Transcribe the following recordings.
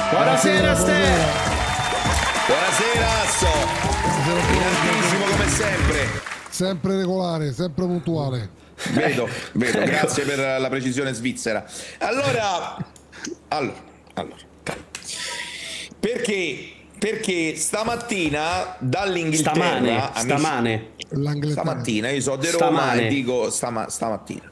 Buonasera Ste. Buonasera Asso. In come sempre. Sempre regolare, sempre puntuale. Vedo, grazie per la precisione svizzera. Allora. Perché stamattina dall'Inghilterra stamattina io so di Roma e dico stamattina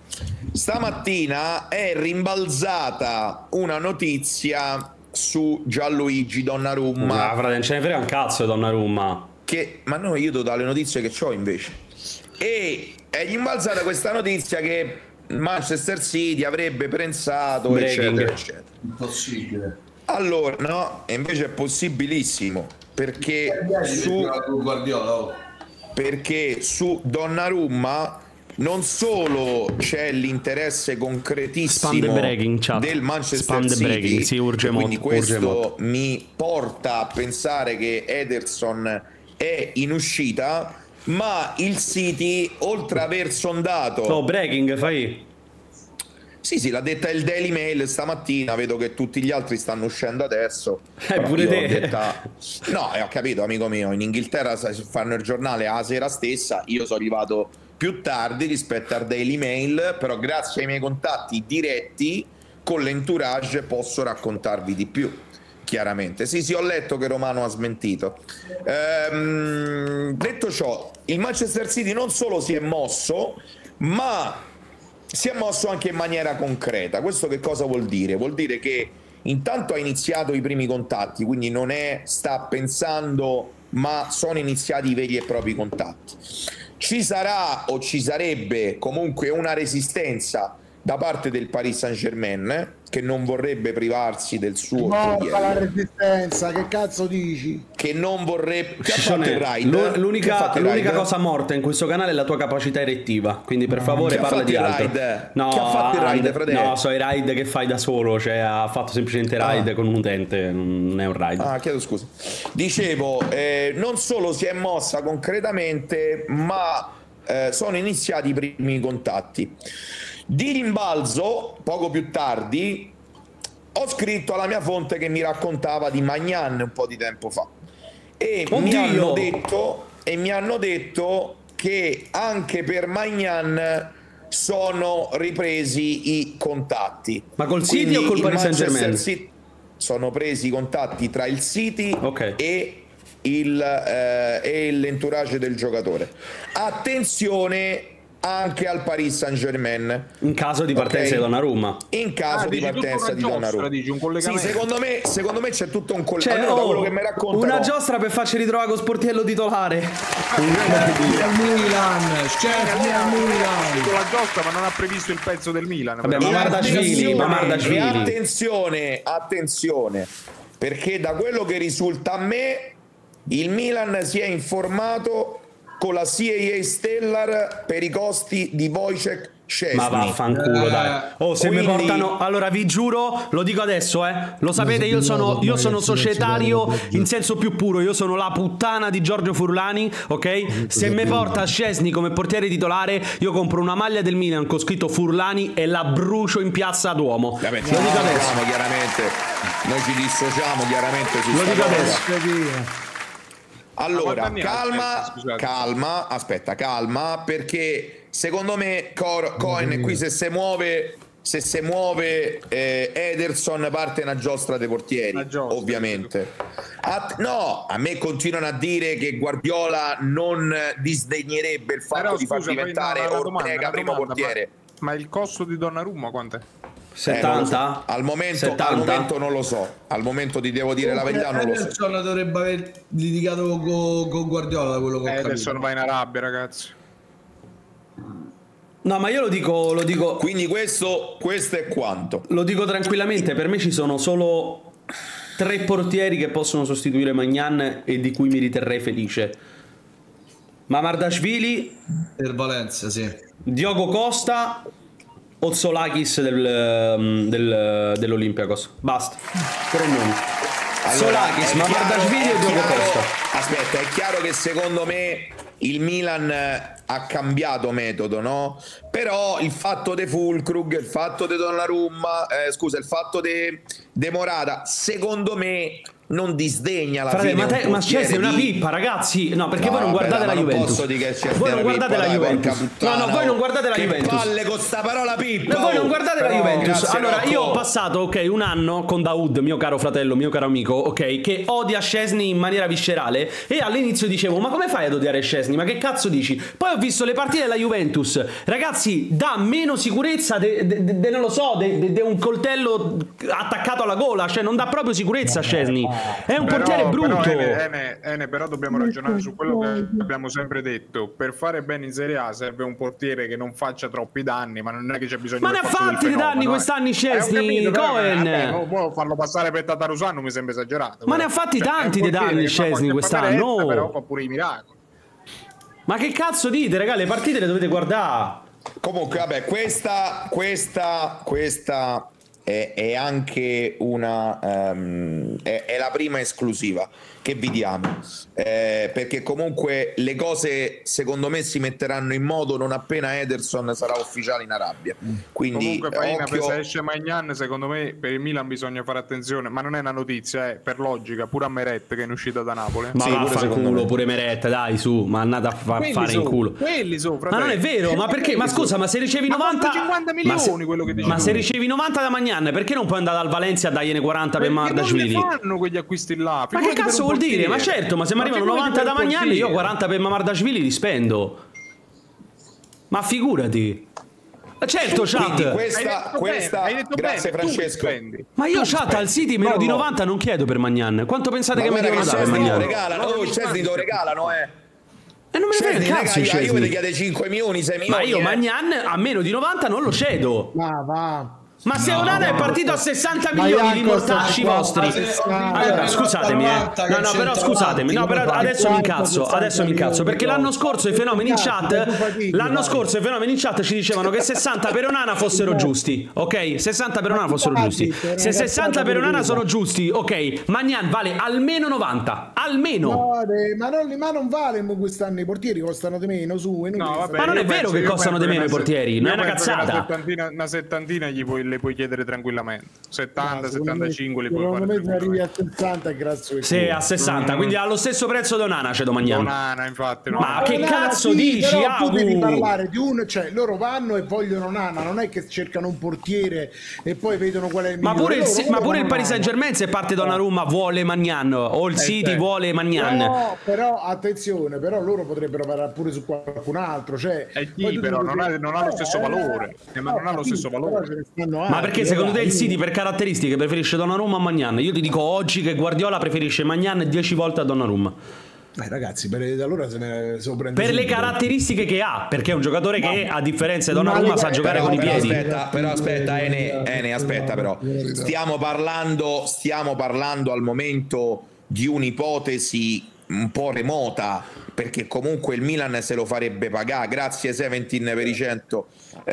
è rimbalzata una notizia su Gianluigi Donnarumma. Non ce ne frega un cazzo di Donnarumma. Ma no, io do dalle notizie che ho invece. E è rimbalzata questa notizia che Manchester City avrebbe pensato, eccetera, eccetera. Impossibile. Allora, no, e invece è possibilissimo, perché su Donnarumma non solo c'è l'interesse concretissimo del Manchester City, quindi questo mi porta a pensare che Ederson è in uscita, ma il City, oltre ad aver sondato... breaking, fai... Sì, l'ha detta il Daily Mail stamattina, vedo che tutti gli altri stanno uscendo adesso. Pure te. No, ho capito, amico mio, in Inghilterra fanno il giornale alla sera stessa, io sono arrivato più tardi rispetto al Daily Mail, però grazie ai miei contatti diretti con l'entourage posso raccontarvi di più, chiaramente. Sì, ho letto che Romano ha smentito. Detto ciò, il Manchester City non solo si è mosso, ma... si è mosso anche in maniera concreta. Questo che cosa vuol dire? Vuol dire che intanto ha iniziato i primi contatti, quindi non sta pensando, ma sono iniziati i veri e propri contatti. Ci sarà o ci sarebbe comunque una resistenza da parte del Paris Saint-Germain, che non vorrebbe privarsi del suo morta la resistenza, che cazzo dici? Che non vorrebbe... L'unica cosa morta in questo canale è la tua capacità erettiva, quindi per favore parla di altro. No, chi ha fatto i raid, fratello? No, so i raid che fai da solo, cioè ha fatto semplicemente raid con un utente, non è un raid. Chiedo scusa. Dicevo, non solo si è mossa concretamente, ma sono iniziati i primi contatti. Di rimbalzo, poco più tardi, ho scritto alla mia fonte che mi raccontava di Maignan un po' di tempo fa e mi hanno detto che anche per Maignan sono ripresi i contatti. Ma col City o col Paris Saint-Germain? Sono presi i contatti tra il City e l'entourage del giocatore. Attenzione anche al Paris Saint-Germain in caso di partenza di Donnarumma. In caso di partenza di Donnarumma. Sì, secondo me c'è tutto un collegamento. Quello che mi raccontano, una giostra per farci ritrovare con sportiello titolare. Al Milan, con la giostra, ma non ha previsto il pezzo del Milan. Vabbè, attenzione, perché da quello che risulta a me il Milan si è informato con la CIA Stellar per i costi di Wojciech Szczesny. Ma vaffanculo, dai. Se mi portano, allora vi giuro, lo dico adesso, lo sapete, io sono societario in senso più puro, io sono la puttana di Giorgio Furlani, ok? Se mi porta Szczesny come portiere titolare, io compro una maglia del Milan con scritto Furlani e la brucio in piazza Duomo. Lo dico adesso. Chiaramente, noi ci dissociamo chiaramente su lo dico adesso. Allora, calma, perché secondo me Cohen qui se si muove Ederson parte una giostra dei portieri, ovviamente. No, a me continuano a dire che Guardiola non disdegnerebbe il fatto di far diventare Ortega primo portiere. Ma il costo di Donnarumma quant'è? 70? Al momento non lo so. Al momento ti devo dire la verità, non lo so. Ederson dovrebbe aver litigato con Guardiola, da quello che ho capito. Ederson va in Arabia, ragazzi. No, ma io lo dico. Quindi questo è quanto. Lo dico tranquillamente, per me ci sono solo 3 portieri che possono sostituire Maignan e di cui mi riterrei felice. Mamardashvili per Valencia, sì. Diogo Costa, Otsolakis dell'Olympiakos. Basta. 3 nomi. Solakis, ma Mardashvili o Diogo Costa? Aspetta, è chiaro che secondo me il Milan ha cambiato metodo, no? Però il fatto di Fulkrug, il fatto di Donnarumma, scusa, il fatto di Morata, secondo me non disdegna la fine. Ma Szczesny è una pippa, ragazzi. No, perché voi non guardate la Juventus. Voi non guardate la Juventus. No, voi non guardate la Juventus. Che palle con sta parola pippa. Voi non guardate la Juventus. Allora, io ho passato, ok, un anno con Daoud, mio caro fratello, mio caro amico, ok, che odia Szczesny in maniera viscerale. E all'inizio dicevo, ma come fai ad odiare Szczesny? Ma che cazzo dici? Poi ho visto le partite della Juventus. Ragazzi, dà meno sicurezza non lo so, di un coltello attaccato alla gola. Cioè, non dà proprio sicurezza Szczesny. È un portiere brutto. Però dobbiamo ragionare su quello che abbiamo sempre detto. Per fare bene in Serie A serve un portiere che non faccia troppi danni, ma non è che c'è bisogno. Ma ne ha fatti di danni quest'anno Szczesny, Cohen. Può farlo passare per Tatarusano, mi sembra esagerato. Ma ne ha fatti tanti di danni Szczesny quest'anno. Però fa pure i miracoli. Ma che cazzo dite, raga? Le partite le dovete guardare. Comunque, vabbè, questa è anche una è la prima esclusiva che vi diamo, perché comunque le cose secondo me si metteranno in modo non appena Ederson sarà ufficiale in Arabia. Quindi comunque Faina, se esce Maignan, secondo me per il Milan bisogna fare attenzione, ma non è una notizia, per logica, pure a Meret che è in uscita da Napoli. Ma sì, pure culo, pure Meret, dai, su, ma andate a fare in culo. Quelli so, ma non è vero, ma perché? Ma scusa, ma se ricevi 90 milioni, quello che dici ma se ricevi 90 da Maignan, perché non puoi andare al Valencia a dargliene 40 per Mardashvili? Non fanno quegli acquisti là. Ma che cazzo vuol dire? Ma certo, ma se mi arrivano 90 da Maignan, io 40 per Mardashvili li spendo. Ma figurati. Certo, chat. Questa grazie Francesco. Ma io chat al City meno di 90 non chiedo per Maignan. Quanto pensate che mi devono dare per Maignan? Szczesny lo regalano, E non me ne frega il cazzo, io ti chiede 5 milioni, 6 milioni. Ma io Maignan a meno di 90 non lo cedo. Ma se Onana è partito a 60 milioni di mortacci vostri. Allora, scusatemi, No, però scusatemi. No, però adesso mi incazzo. Perché l'anno scorso i fenomeni in chat ci dicevano che 60 per Onana fossero giusti. Ok? 60 per Onana fossero giusti. Se 60 per Onana sono giusti, ok. Maignan vale almeno 90. Almeno. Ma non vale quest'anno, i portieri costano di meno, su. Ma non è vero che costano di meno i portieri. Non è una cazzata. Una settantina le puoi chiedere tranquillamente. 70, 75 li puoi fare. Secondo me arrivi a 60 grazie. Sì, a 60, quindi allo stesso prezzo di Onana c'è Maignan. Onana, infatti. Ma che cazzo dici? Tu devi parlare di uno, cioè loro vanno e vogliono Onana, non è che cercano un portiere e poi vedono qual è il migliore. Ma pure il Paris Saint-Germain, se parte Donnarumma vuole Maignan, o il City vuole Maignan. No, però attenzione, però loro potrebbero parlare pure su qualcun altro, cioè però non ha lo stesso valore. Ma non ha lo stesso valore. Ma perché secondo te il City per caratteristiche preferisce Donnarumma a Maignan? Io ti dico oggi che Guardiola preferisce Maignan 10 volte a Donnarumma. Ragazzi, allora se ne per le caratteristiche che ha, perché è un giocatore che a differenza di Donnarumma sa giocare con i piedi. Aspetta, Ene, aspetta però. Stiamo parlando al momento di un'ipotesi un po' remota, perché comunque il Milan se lo farebbe pagare. Grazie Seventin per i 100.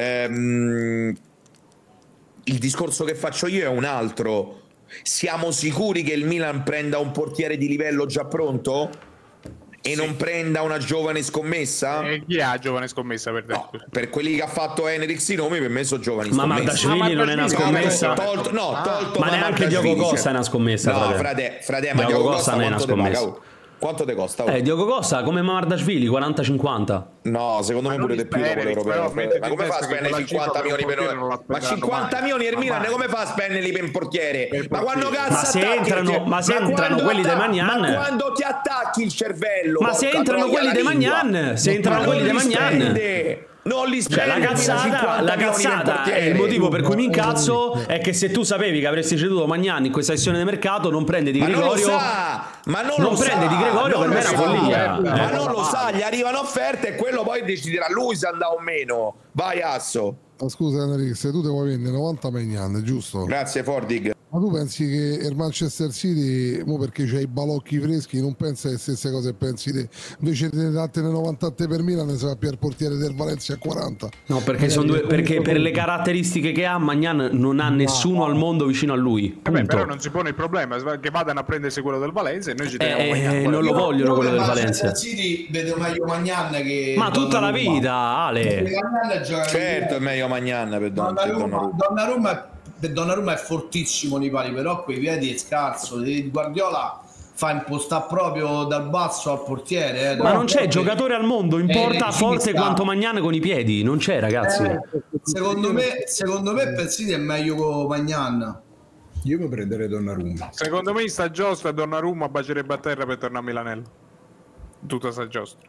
Il discorso che faccio io è un altro. Siamo sicuri che il Milan prenda un portiere di livello già pronto? E non prenda una giovane scommessa? E chi ha giovane scommessa per te? No, per quelli che ha fatto Henrix i nomi, per me sono giovani scommesse. Ma Mardashvili non è una scommessa? Tolto ma neanche Diogo Costa è una scommessa. No, frate, ma Diogo Costa non è una scommessa. Quanto te costa? Diogo Costa come Mardashvili 40-50. No, secondo me pure di più europeo. Ma come fa a spendere 50 milioni per ma 50 milioni il Milan come fa a spenderli per un portiere? Ma quando cazzo ma se entrano quelli dei Magnan? Ma quando ti attacchi il cervello? Ma se entrano quelli dei Magnan? Non li cioè, la cazzata è il motivo per cui mi incazzo è che se tu sapevi che avresti ceduto Maignan in questa sessione di mercato non prende Di Gregorio, non prende Di Gregorio, per me è una follia. Ma non lo sa, gli arrivano offerte e quello poi deciderà lui se andrà o meno. Vai Asso. Scusa Enrico, se tu te vuoi vendere 90 Maignan, giusto? Grazie Fordig. Ma tu pensi che il Manchester City, mo perché c'hai i balocchi freschi, non pensa le stesse cose pensi te? Invece di dattene 98 per Milan, ne sa più il portiere del Valencia a 40. No, perché perché per le caratteristiche che ha, Maignan non ha nessuno al mondo vicino a lui. Però non si pone il problema che vadano a prendersi quello del Valencia e noi ci teniamo non lo vogliono quello del Valencia. City vedo meglio Maignan che Ma tutta la vita, Ale. Certo, è meglio Maignan per Donnarumma è fortissimo nei pali, però quei piedi è scarso. Guardiola fa impostare proprio dal basso al portiere. Ma non c'è giocatore al mondo in porta forte quanto Maignan con i piedi, non c'è, ragazzi. Secondo me per City è meglio con Maignan. Io mi prenderei Donnarumma. Secondo me sta giostra e Donnarumma bacerebbe a terra per tornare a Milanello. Tutta sta giostra.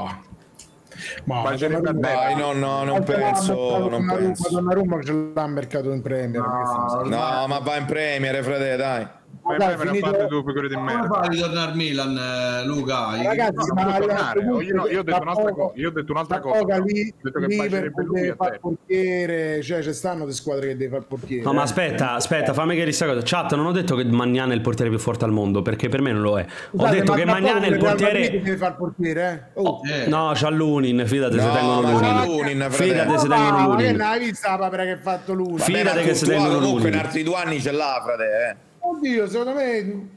Ma dai, non penso. Donnarumma ce l'ha al mercato in Premier. No, ma va in Premier, frate, dai. Ma me l'ha fatto tu per quello di me. Come fai di tornare al Milan, Luca? Ragazzi, io ho detto un'altra cosa. Ho detto che bacerebbe lui a terra. Portiere, cioè ci stanno delle squadre che deve fare portiere. No, ma aspetta, fammi che questa cosa. Chat, non ho detto che Maignan è il portiere più forte al mondo, perché per me non lo è. Ho detto che Maignan è il portiere. Deve fare il portiere, No, c'ha Lunin, fidate se tengono Lunin. Fidate se tengono Lunin. Ma hai visto la papera che ha fatto lui? Fidate che se tengono Lunin. Comunque in altri 2 anni ce l'ha, frate, Oddio, secondo me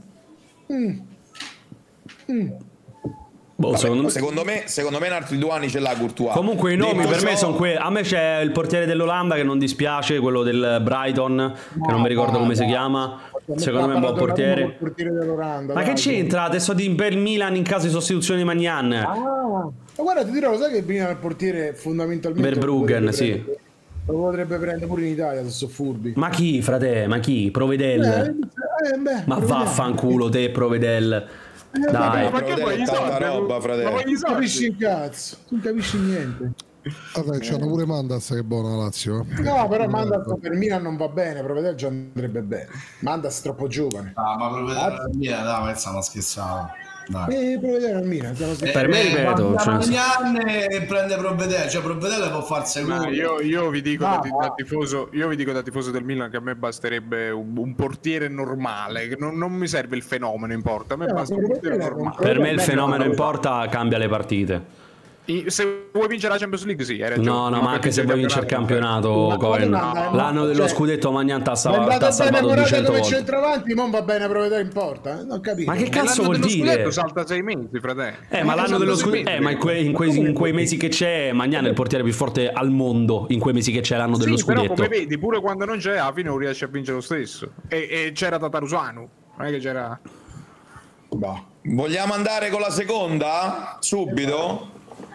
secondo me in altri 2 anni ce l'ha Courtois. Comunque i nomi per me sono quelli. A me c'è il portiere dell'Olanda che non dispiace, quello del Brighton, che non mi ricordo come si chiama. Secondo me è un buon portiere. Ma che c'entra? Adesso per il Milan in caso di sostituzione di Maignan. Ma guarda, ti dirò, lo sai che Milan il portiere fondamentalmente Verbruggen, sì. Lo potrebbe prendere pure in Italia se sono furbi. Ma chi, frate? Ma chi? Provedel? Ma vaffanculo te, Provedel. Dai. Ma che vuoi tanta roba, fratello? Non capisci un cazzo, non capisci niente. Vabbè, c'hanno pure Mandas che è buona la Lazio. No, però Mandas per Milan non va bene, Provedel già andrebbe bene. Mandas è troppo giovane. Ma Provedel al Milan, dai, ma stiamo scherzando. Provedere al Milan per me, ripeto, prende Provedel, cioè Provedel può farsi io vi dico da tifoso del Milan che a me basterebbe un portiere normale, che non mi serve il fenomeno in porta, a me basta un portiere normale. Per me il fenomeno in porta cambia le partite. Se vuoi vincere la Champions League, sì, hai ragione. No, ma anche se vuoi vincere il campionato, Cohen. L'anno dello scudetto Maignan t'ha salvato 200 volte. Centravanti, non va bene Provedere in porta, non capisco. Ma che cazzo vuol dire? Salta 6 mesi, fratello. Ma l'anno dello scudetto, ma in quei mesi che c'è Maignan è il portiere più forte al mondo. In quei mesi che c'è l'anno dello scudetto. Però come vedi, pure quando non c'è, alla fine non riesce a vincere lo stesso. E c'era Tatarusanu, non è che c'era. Vogliamo andare con la seconda? Subito?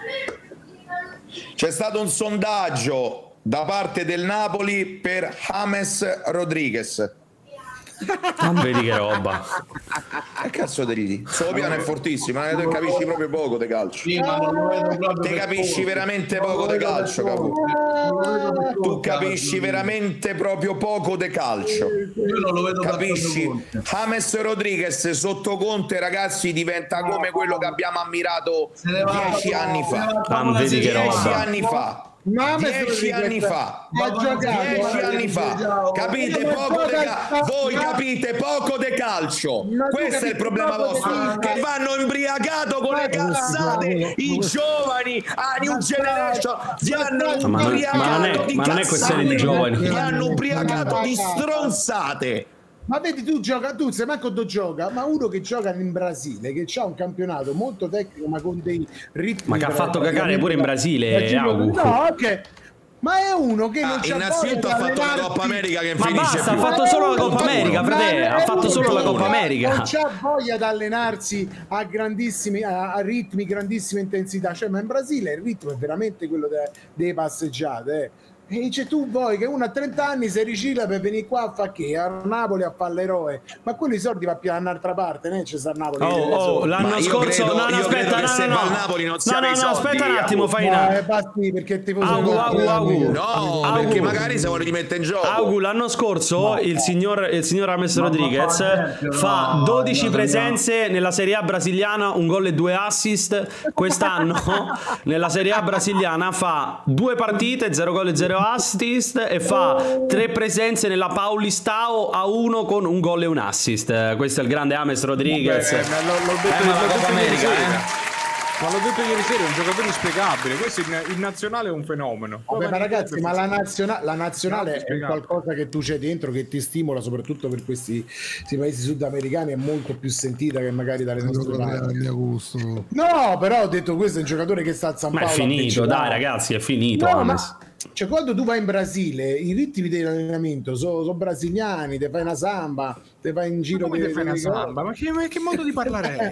C'è stato un sondaggio da parte del Napoli per James Rodriguez. Vedi che roba. Che cazzo te ridi? Sopiano è fortissimo, te capisci proprio poco di calcio. Te capisci veramente poco di calcio, capo. Tu capisci veramente proprio poco di calcio. Io non lo vedo. Capisci? James Rodriguez sotto Conte, ragazzi, diventa come quello che abbiamo ammirato 10 anni fa. Vedi che roba. 10 anni fa. 10 anni fa, 10 anni fa, capite poco voi capite poco de calcio. Questo è il problema vostro, che vanno imbriacato con le cazzate. I giovani, New Generation vi hanno ubriacato di cazzate, non è questione di giovani, vi hanno ubriacato di stronzate. Ma vedi, tu sei manco tu gioca, ma uno che gioca in Brasile, che ha un campionato molto tecnico, ma con dei ritmi. Ma che ha fatto cagare pure in Brasile, Augu. No, ok. Ma è uno che non c'ha innanzitutto ha fatto la Coppa America che ma basta, ha fatto solo la Coppa America, frate, ha fatto solo la Coppa America. Non c'ha voglia di allenarsi a ritmi, grandissima intensità, cioè, ma in Brasile il ritmo è veramente quello delle passeggiate, E dice, tu vuoi che uno a 30 anni si ricicla per venire qua a fare che? A Napoli a fare l'eroe, ma quelli i soldi va più da un'altra parte, né? C'è sta Napoli. L'anno scorso aspetta un attimo, fai basti perché ti perché magari se vuole rimettere in gioco. Augu, l'anno scorso il signor James Rodriguez fa 12 presenze nella Serie A brasiliana, un gol e 2 assist. Quest'anno nella Serie A brasiliana fa 2 partite, 0 gol e 0 assist e fa 3 presenze nella Paulistao a 1 con un gol e un assist. Questo è il grande James Rodriguez. L'ho detto la Coppa America, Ma l'ho detto ieri sera, è un giocatore inspiegabile. Questo in nazionale è un fenomeno. Vabbè, ma ragazzi, ma la nazionale è qualcosa che tu c'è dentro, che ti stimola, soprattutto per questi paesi sudamericani, è molto più sentita che magari dalle nostre parti. No, però ho detto, questo è un giocatore che sta a San Paolo. Ma è finito, dai ragazzi, è finito. No, ma, cioè, quando tu vai in Brasile, i ritmi dell'allenamento sono brasiliani, te fai una samba, te fai in giro te fai una samba. Ma che modo di parlare è?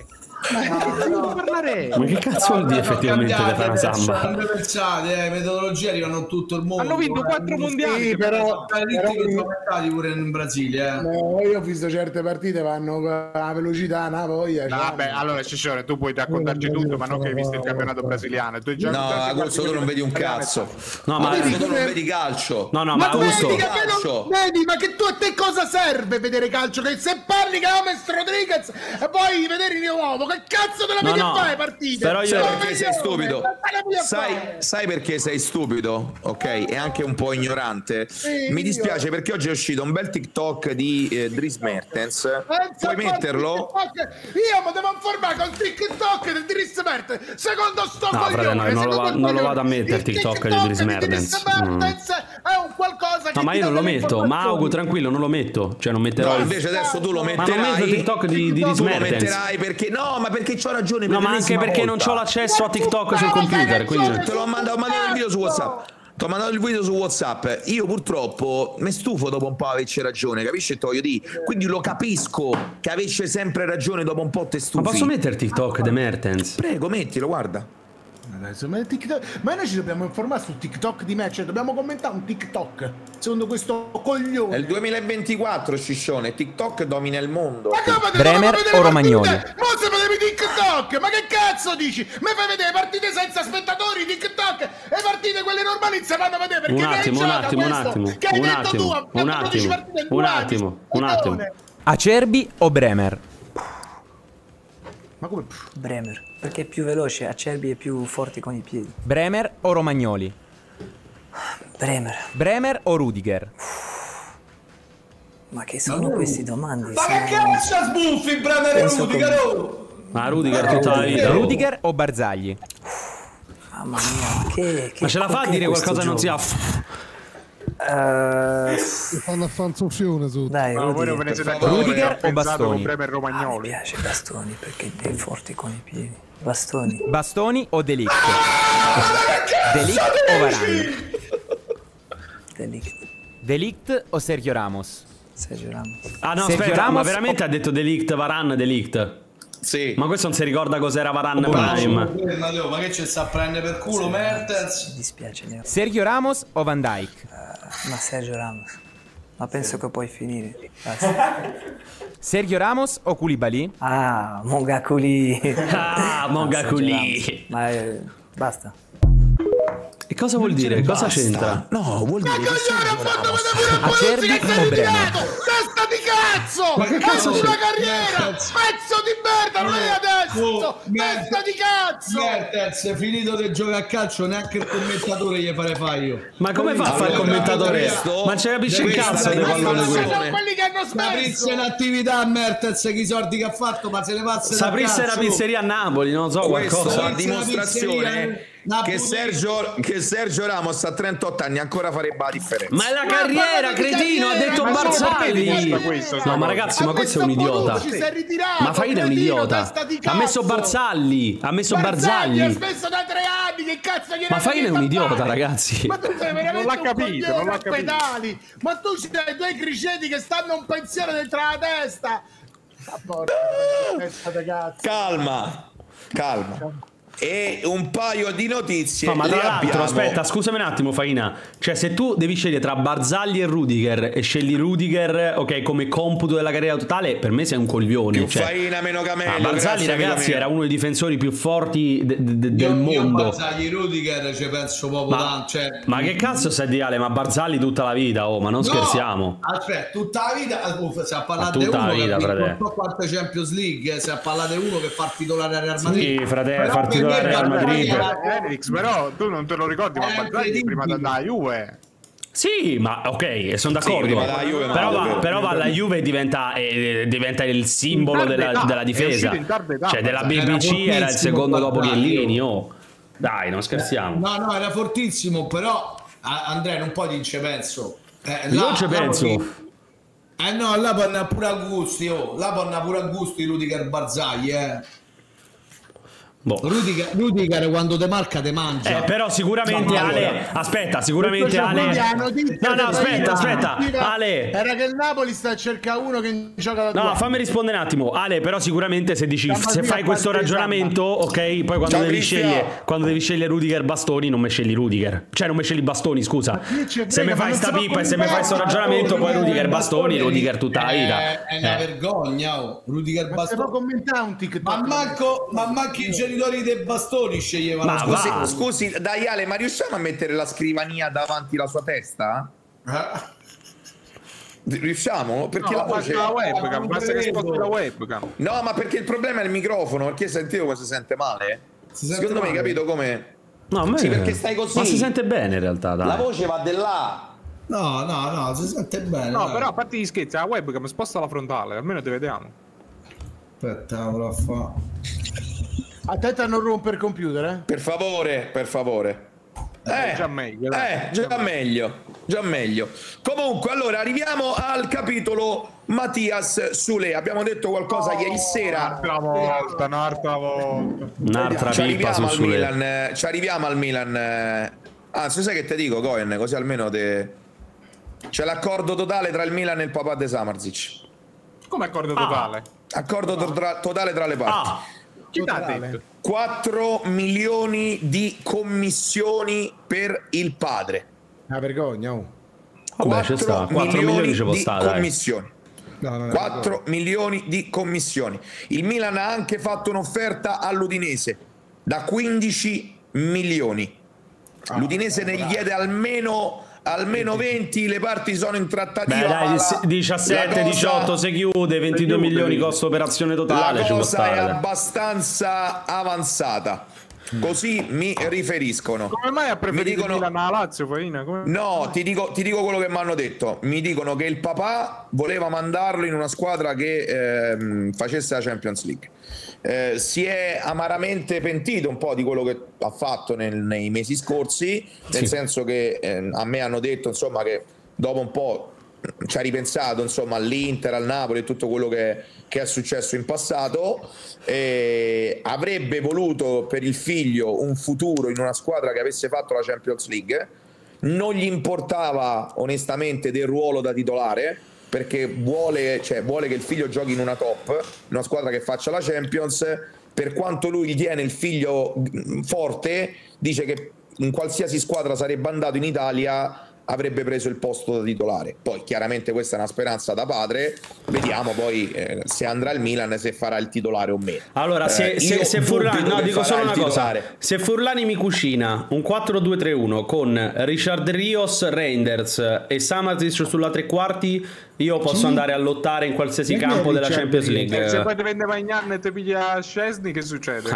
Ma che cazzo vuol dire effettivamente da fare una samba? Metodologie arrivano tutto il mondo. Hanno vinto 4 mondiali. Sì, però pure in Brasile. No, io ho visto certe partite vanno a velocità, una voglia. Vabbè, allora Ciccione, tu puoi raccontarci tutto, ma non che hai visto il campionato brasiliano. Tu già no, Augusto, tu non vedi un cazzo. No, ma tu non vedi calcio. No, ma Augusto, vedi, ma che tu a te cosa serve vedere calcio? Che se parli che James Rodriguez e poi vedere il uomo, che cazzo te la vedi a fare partite? Però io perché sei stupido. Sai perché sei stupido, ok? E anche un po' ignorante. Mi dispiace perché oggi è uscito un bel TikTok di Dries Mertens. Puoi metterlo? Io mi devo informare col TikTok di Dries Mertens. Secondo sto coglione, non lo vado a mettere il TikTok di Dries Mertens. È un qualcosa che no, ma io non lo metto. Ma Augu, tranquillo, non lo metto. Cioè non metterò. No, invece adesso tu lo metterai. Ma non metto il TikTok di Dries Mertens. Lo metterai perché no, ma perché c'ho ragione. No, ma anche perché non c'ho l'accesso a TikTok sul computer. Quindi te l'ho mandato il video su WhatsApp. Ti ho mandato il video su WhatsApp. Io purtroppo mi stufo dopo un po' avessi ragione, capisci? Quindi lo capisco che avessi sempre ragione dopo un po' te stufi. Ma posso mettere TikTok di Mertens? Prego, mettilo, guarda. Ma noi ci dobbiamo informare su TikTok di me, cioè dobbiamo commentare un TikTok secondo questo coglione. È il 2024, Ciccione, TikTok domina il mondo. Ma come Bremer o Romagnoli? Ma se vedevi TikTok, ma che cazzo dici? Mi fai vedere partite senza spettatori, TikTok, e partite quelle normali si fanno vedere perché un attimo. Acerbi o Bremer? Ma come? Bremer, perché è più veloce, Acerbi è più forte con i piedi. Bremer o Romagnoli? Bremer. Bremer o Rudiger? Ma che sono queste domande? Ma che cazzo sbuffi Bremer e Rudiger? Ma Rudiger tutta la vita. Rudiger o Barzagli? Mamma mia, che ma ce la fa a dire qualcosa non sia... fanno a fare un soffione su. Dai, Rudiger o Bastoni? Mi piace Bastoni perché è forte con i piedi. Bastoni. Bastoni o De Ligt? De Ligt o Varane? De Ligt. De Ligt o Sergio Ramos? Sergio Ramos. Ah no, Sergio aspetta, Ramos ma veramente ha detto De Ligt, Varane, De Ligt? Sì. Ma questo non si ricorda cos'era Varane Prime. Ma che ci sta a prendere per culo Mertens? Mi dispiace, Leo. Sergio Ramos o Van Dijk? Ma Sergio Ramos. Ma penso che puoi finire. Sergio Ramos o Koulibaly? Ah, Monga Kuli. Monga Kuli. Ma basta. E cosa vuol dire? Cosa c'entra? No, vuol dire che Acerbi o Bremer? Testa di cazzo! Ma che cazzo c'è? Una carriera! Pezzo di merda, non è adesso! Testa di cazzo! Mertens, finito di giocare a calcio, neanche il commentatore gli fare io. Ma come fa a fare il commentatore? Ma ci capisce il cazzo dei palloni Sono quelli? quelli che hanno Saprisse smesso! in attività Mertens, che i soldi che ha fatto, ma se le pazze da Saprisse la pizzeria a Napoli, non so qualcosa. la dimostrazione che Sergio Ramos a 38 anni ancora farebbe la differenza. Ma è la carriera, cretino, ha detto Barzagli. No, ma ragazzi, ma questo è un idiota. Ma Faina è un idiota. Ha messo Barzagli. Ha messo Barzagli. Ha smesso da 3 anni, che cazzo gliene Ma Faina è un idiota, ragazzi. Ma tu sei veramente non l'ha capito, non l'ha capito. Ma tu c'hai due criceti che stanno un pensiero dentro la testa. Calma. E un paio di notizie. Ma tra l'altro, aspetta, scusami un attimo, Faina. Cioè, se tu devi scegliere tra Barzagli e Rudiger e scegli Rudiger, ok, come computo della carriera totale, per me sei un coglione. Più cioè, Faina, meno Camello. Barzagli, ragazzi, era uno dei difensori più forti del mondo. Io Barzagli Rudiger ci penso proprio tanto. Cioè... Ma che cazzo sei di Ale? Ma Barzagli tutta la vita, oh, ma non scherziamo. Aspetta, tutta la vita. Se parlate tutta uno la vita, che non so quante Champions League, se parlate uno che fa titolare a Real Madrid. Sì, fratello, far titolare Real Madrid. Felix, però tu non te lo ricordi, ma Barzagli prima di andare a Juve Sì, ma ok, sono d'accordo. Però va alla Juve e diventa il simbolo della difesa. Cioè, della BBC era il secondo dopo Chiellini. Oh. Dai, non scherziamo. No, era fortissimo, però Andrea non puoi dirci penso. Non ci penso. No, là può andare pure a gusti, là può andare pure a gusti Rudiger Barzagli, Boh. Rudiger quando te marca te mangia. Però sicuramente Ale. Aspetta, sicuramente Ale. No, aspetta. Ale. Era che il Napoli sta a cercare uno che gioca da No, fammi rispondere un attimo. Ale, però sicuramente se fai questo ragionamento, ok, poi quando devi scegliere Rudiger Bastoni, non mi scegli Rudiger. Cioè non mi scegli Bastoni, scusa. Se mi fai sta pippa e se mi fai questo ragionamento, poi Rudiger Bastoni, Rudiger tutta la vita. È una vergogna, Rudiger Bastoni. Ma commentare un TikTok. Ma manco i genitori dei Bastoni sceglievano. Scusi, dai Ale, ma riusciamo a mettere la scrivania davanti alla sua testa? Riusciamo? Perché la voce la webcam, basta che sposti la webcam. No, ma perché il problema è il microfono, perché sentito come si sente male? Secondo me, capito come? No, sì, perché stai così. Ma si sente bene in realtà, dai. La voce va di là. No, si sente bene. No, però a parte gli scherzi, la webcam sposta la frontale, almeno te vediamo. Aspetta, lo fa. Attenta a non rompere il computer, Per favore. Già meglio. Già meglio. Comunque, allora arriviamo al capitolo Mattias Sule. Abbiamo detto qualcosa ieri sera. Un'altra pippa su Sule. Ci arriviamo al Milan. Anzi, sai che te dico, Cohen, così almeno c'è l'accordo totale tra il Milan e il papà de Samardzic. Come accordo totale? Accordo totale tra le parti. Chi t'ha detto? 4 milioni di commissioni per il padre. Una vergogna. Vabbè, c'è sta. 4 milioni ci può stare. Commissioni. 4 milioni di commissioni. Il Milan ha anche fatto un'offerta all'Udinese da 15 milioni. L'Udinese ne chiede almeno 20, le parti sono in trattativa. Beh, dai, 17, 18 si chiude, 22 milioni costo operazione totale. La cosa è abbastanza avanzata. Così mi riferiscono. Come mai ha preferito Milan alla Lazio, Farina? No, ti dico quello che mi hanno detto. Mi dicono che il papà voleva mandarlo in una squadra che facesse la Champions League. Si è amaramente pentito un po' di quello che ha fatto nei mesi scorsi, nel senso che a me hanno detto insomma che dopo un po' ci ha ripensato insomma all'Inter, al Napoli e tutto quello che è successo in passato, avrebbe voluto per il figlio un futuro in una squadra che avesse fatto la Champions League, non gli importava onestamente del ruolo da titolare, perché vuole che il figlio giochi in una top, in una squadra che faccia la Champions. Per quanto lui tiene il figlio forte, dice che in qualsiasi squadra sarebbe andato in Italia avrebbe preso il posto da titolare. Poi chiaramente questa è una speranza da padre, vediamo poi se andrà al Milan, se farà il titolare o meno. Allora se Furlani, no, dico solo una cosa, se Furlani mi cucina un 4-2-3-1 con Richard Rios, Reinders e Samardzic sulla tre quarti, io posso andare a lottare in qualsiasi campo della Champions League. Se poi ti vende Magnan e ti piglia Szczesny, che succede?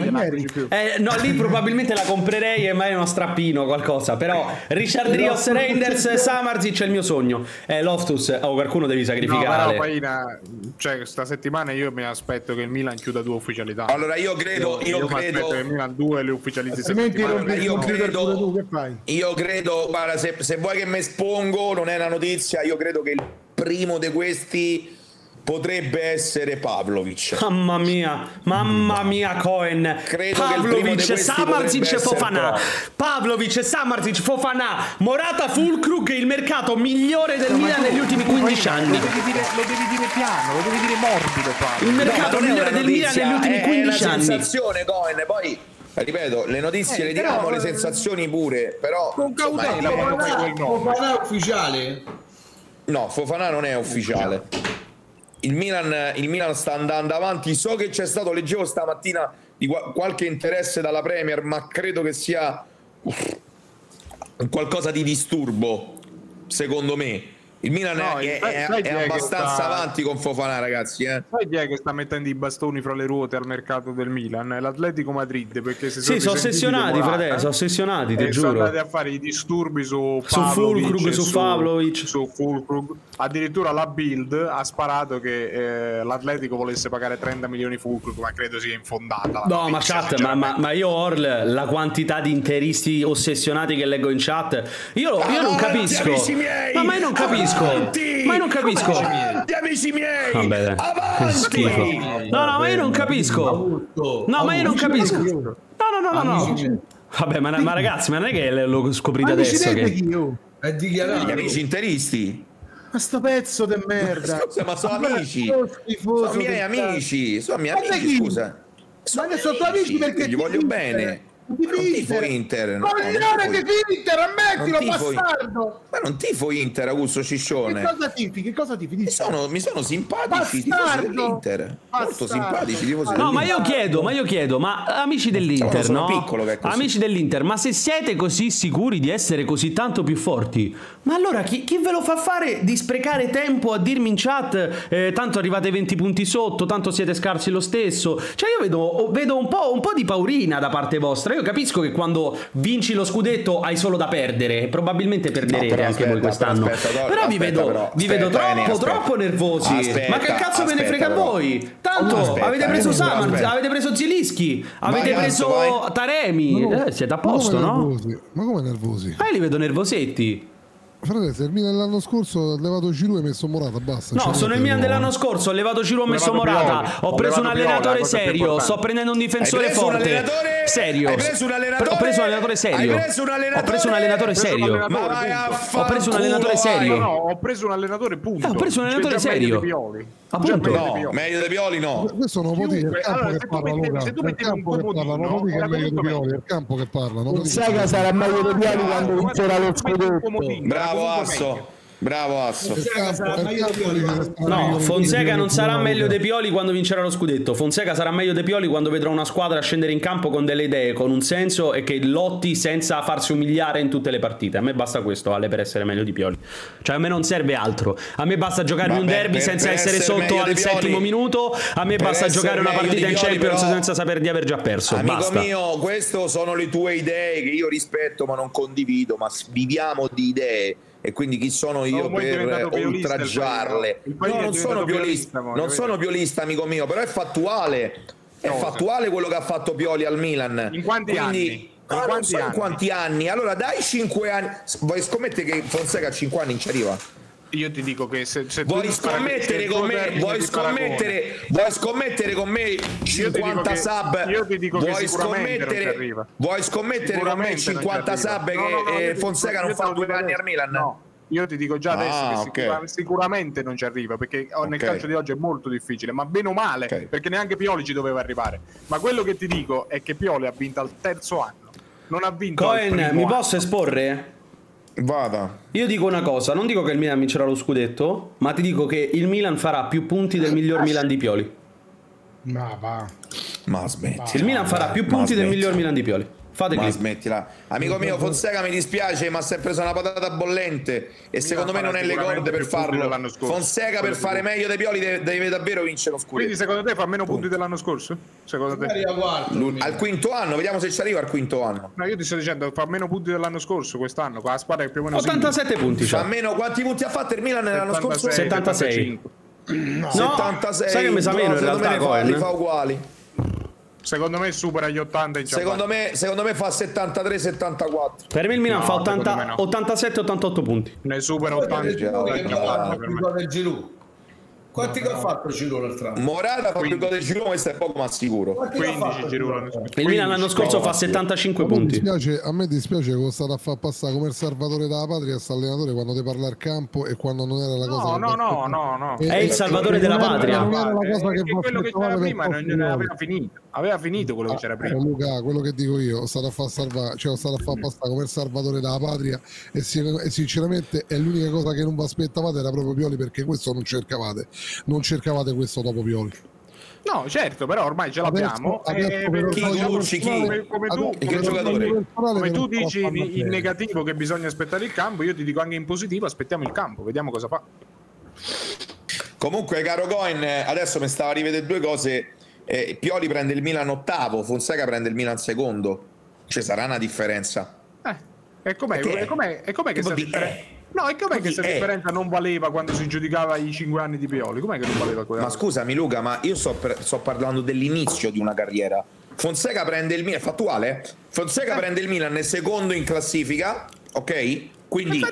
No, lì probabilmente la comprerei e mai uno strappino, qualcosa. Però Richard Rios, Reinders, Samardzic è il mio sogno. Loftus, qualcuno devi sacrificare. No, poi cioè sta settimana io mi aspetto che il Milan chiuda 2 ufficialità. Allora io credo che il Milan 2 le ufficializzi settimana. Io credo, guarda, se vuoi che mi espongo, non è una notizia, io credo che il primo di questi potrebbe essere Pavlovic. Mamma mia, Cohen. Credo Pavlovic, Samardzic, Fofana. Pavlovic, Samardzic, Fofana. Morata, Fulkrug, il mercato migliore del Milan negli ultimi 15 anni. Lo devi dire piano, lo devi dire morbido, Pavlo. Il mercato migliore del Milan negli ultimi 15 anni. È una sensazione, Cohen, poi ripeto, le notizie le diamo, le sensazioni pure, però con cautela. Fofana è ufficiale? No, Fofana non è ufficiale. Il Milan sta andando avanti. So che c'è stato, leggevo stamattina, di qualche interesse dalla Premier, ma credo che sia qualcosa di disturbo, secondo me. Il Milan è abbastanza avanti con Fofana, ragazzi. Sai chi è che sta mettendo i bastoni fra le ruote al mercato del Milan? È l'Atletico Madrid, perché sono ossessionati, fratello, sono ossessionati, ti giuro. Sono andati a fare i disturbi su Fulkrug, su Pavlovic. Su Fulkrug. Addirittura la Bild ha sparato che l'Atletico volesse pagare 30 milioni Fulkrug, ma credo sia infondata. No, ma chat, ma io Orl, la quantità di interisti ossessionati che leggo in chat, io non capisco. Ma io non capisco. Ma io non capisco. Amici miei. Vabbè, che schifo. No, ma io non capisco. No, ma io non capisco. No. Vabbè, ma ragazzi, ma non è che lo scoprite adesso che è dichiarato. Gli amici interisti. Ma sto pezzo di merda. Scusa, ma sono amici. Sono miei amici. Sono miei amici, scusa. Ma ne sono tuoi amici perché gli voglio bene. Non tifo Inter. Coglione che Inter, ammettilo, bastardo. Ma non tifo Inter, Augusto Ciccione. Che cosa tifi? Mi sono simpatici i tifosi dell'Inter. Molto simpatici i tifosi dell'Inter. No, ma io chiedo, ma amici dell'Inter, no? Piccolo che è così. Amici dell'Inter, ma se siete così sicuri di essere così tanto più forti, ma allora chi ve lo fa fare di sprecare tempo a dirmi in chat tanto arrivate 20 punti sotto, tanto siete scarsi lo stesso? Cioè io vedo un po' di paurina da parte vostra. Io capisco che quando vinci lo scudetto hai solo da perdere, probabilmente perderete anche voi quest'anno. Però vi vedo troppo nervosi. Ma che cazzo ve ne frega a voi? Tanto avete preso Samar, avete preso Zielinski, avete preso Taremi. Siete a posto, no? Ma come nervosi? Li vedo nervosetti. Fratello, se il Milan l'anno scorso ha levato Giroud e messo Morata, basta. No, sono il Milan dell'anno scorso, ho levato Giroud, ho messo Morata, ho preso un allenatore serio, sto prendendo un difensore forte, serio. Ho preso un allenatore serio. Ho preso un allenatore serio. Ho preso un allenatore serio. No, ho preso un allenatore punto. Ho preso un allenatore serio. Appunto, no, meglio dei Pioli no. Questo non può dire il campo che parla, Luca. Il campo che parla, non può dire che è meglio dei Pioli, è il campo che parla. Non sai che sarà meglio dei Pioli quando vincerà lo scudetto. Bravo Asso. No, Fonseca non sarà meglio dei Pioli quando vincerà lo scudetto. Fonseca sarà meglio dei Pioli quando vedrà una squadra scendere in campo con delle idee, con un senso e che lotti senza farsi umiliare in tutte le partite. A me basta questo, Ale, per essere meglio di Pioli. Cioè a me non serve altro. A me basta giocare un derby senza essere sotto al settimo minuto. A me basta giocare una partita in Champions senza saper di aver già perso. Amico mio, queste sono le tue idee che io rispetto ma non condivido, ma viviamo di idee. E quindi chi sono io per oltraggiarle? No, non sono piolista, amico mio, però è fattuale. È fattuale quello che ha fatto Pioli al Milan. In quanti anni? Non so in quanti anni. Allora dai 5 anni. Vuoi scommettere che Fonseca a 5 anni non ci arriva? Io ti dico che se vuoi scommettere con me, vuoi scommettere con me 50 sub, io ti dico che vuoi scommettere con me 50 sub che Fonseca non fa 2 anni al Milan? No, io ti dico già adesso che sicuramente non ci arriva, perché nel calcio di oggi è molto difficile, ma bene o male, perché neanche Pioli ci doveva arrivare. Ma quello che ti dico è che Pioli ha vinto al terzo anno, non ha vinto al primo anno. Mi posso esporre? Vada. Io dico una cosa, non dico che il Milan vincerà lo scudetto, ma ti dico che il Milan farà più punti del miglior Milan di Pioli. Ma smetti. Il Milan farà più punti del miglior Milan di Pioli. Fate ma smettila. Amico mio, Fonseca mi dispiace, ma si è preso una patata bollente e secondo me non è le corde per farlo. Fonseca per fare meglio dei Pioli deve davvero vincere lo scudetto. Quindi secondo te fa meno punti dell'anno scorso? Secondo te? Al quinto anno, vediamo se ci arriva al quinto anno. No, io ti sto dicendo fa meno punti dell'anno scorso quest'anno, con la squadra che più o meno 87 punti. Fa meno, quanti punti ha fatto il Milan l'anno scorso? 76. No, 76. Sai che mi sa meno in realtà, li fa uguali. Secondo me supera gli 80 in secondo me fa 73-74. Per me il Milan fa 87-88 punti. Ne supera 80 del Giroud. Quanti che ha fatto Giroud l'altro anno? Morata fa più gol del Giroud, questo è poco ma sicuro. 15 Giroud. Il Milan l'anno scorso fa 75 punti. A me dispiace che è stato a far passare come il salvatore della patria questo allenatore quando ti parla al campo e quando non era la cosa. No. È il salvatore della patria. Non era la cosa che quello che c'era prima aveva finito. Aveva finito quello che c'era prima. Luca, quello che dico io, ho stato a far salvare, cioè ho stato a far passare come il salvatore della patria e sinceramente è l'unica cosa che non vi aspettavate era proprio Pioli, perché questo non cercavate questo dopo Pioli. No, certo, però ormai ce l'abbiamo. Come tu dici in negativo che bisogna aspettare il campo, io ti dico anche in positivo, aspettiamo il campo, vediamo cosa fa. Comunque, caro Coin, adesso mi stava a rivedere due cose. Pioli prende il Milan ottavo, Fonseca prende il Milan secondo. Ci sarà una differenza. E com'è che questa differenza non valeva quando si giudicava i 5 anni di Pioli? Com'è che non valeva quella? Ma scusami Luca, ma io sto parlando dell'inizio di una carriera. Fonseca prende il Milan, è fattuale? Fonseca prende il Milan secondo in classifica, ok? Quindi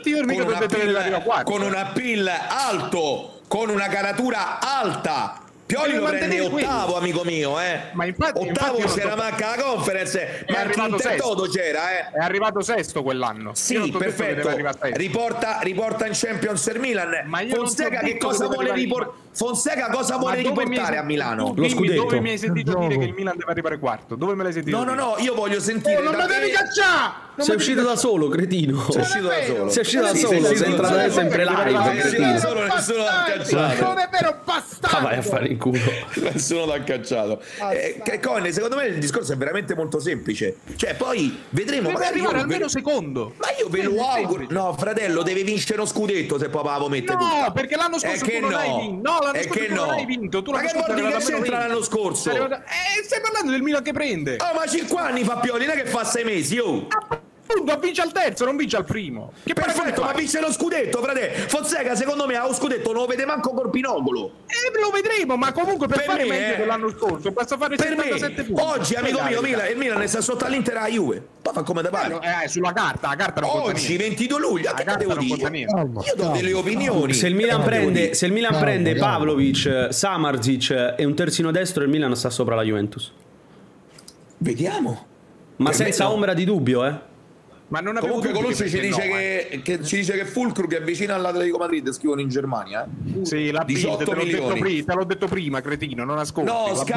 con un appeal alto, con una caratura alta. Pioli lo prende ottavo, amico mio, Ma infatti, ottavo c'era manca la conference, ma anche Intertoto c'era, È arrivato sesto quell'anno. Sì, perfetto. Riporta in Champions il Milan. Ma Fonseca che cosa vuole riportare? Fonseca cosa vuole riportare a Milano? Lo scudetto. Dove mi hai sentito dire che il Milan deve arrivare quarto? Dove me l'hai sentito? No, io voglio sentire. Non mi devi cacciare! Sei uscito da solo, cretino. Sei uscito da solo. Sei uscito da solo, sei entrato sempre live, cretino. Nessuno l'ha cacciato. Non è vero, bastardo. Vai a fare in culo. Nessuno l'ha cacciato. Coin, secondo me il discorso è veramente molto semplice. Cioè, poi vedremo. Deve arrivare almeno secondo. Ma io ve lo auguro. No, fratello, deve vincere lo scudetto se poi la mette tutta. No, perché l'anno scorso tu non hai vinto. No, l'anno scorso tu non hai vinto. Ma che vuol dire che c'entra l'anno scorso? Stai parlando del Milan che prende. Ma 5 anni fa Pioli, non è che fa 6 mesi, Appunto, vince al terzo, non vince al primo. Che perfetto, ma vince lo scudetto, frate. Fonseca, secondo me, ha lo scudetto non lo vede manco col binocolo. Lo vedremo, ma comunque per fare meglio dell'anno scorso basta fare 77 punti. Oggi, amico mio, il Milan sta sotto all'Inter alla Juve. Poi fa come te pare. Sulla carta, la carta non conta oggi, 22 luglio, che devo dire? Io do delle opinioni. Se il Milan prende Pavlovic, Samardzic e un terzino destro, il Milan sta sopra la Juventus. Vediamo. Ma senza ombra di dubbio, Ma non comunque Colucci ci dice che Fulkrug è vicino all'Atletico Madrid, scrivono in Germania. Sì, la 18 milioni. Te l'ho detto prima, cretino, non ascolti.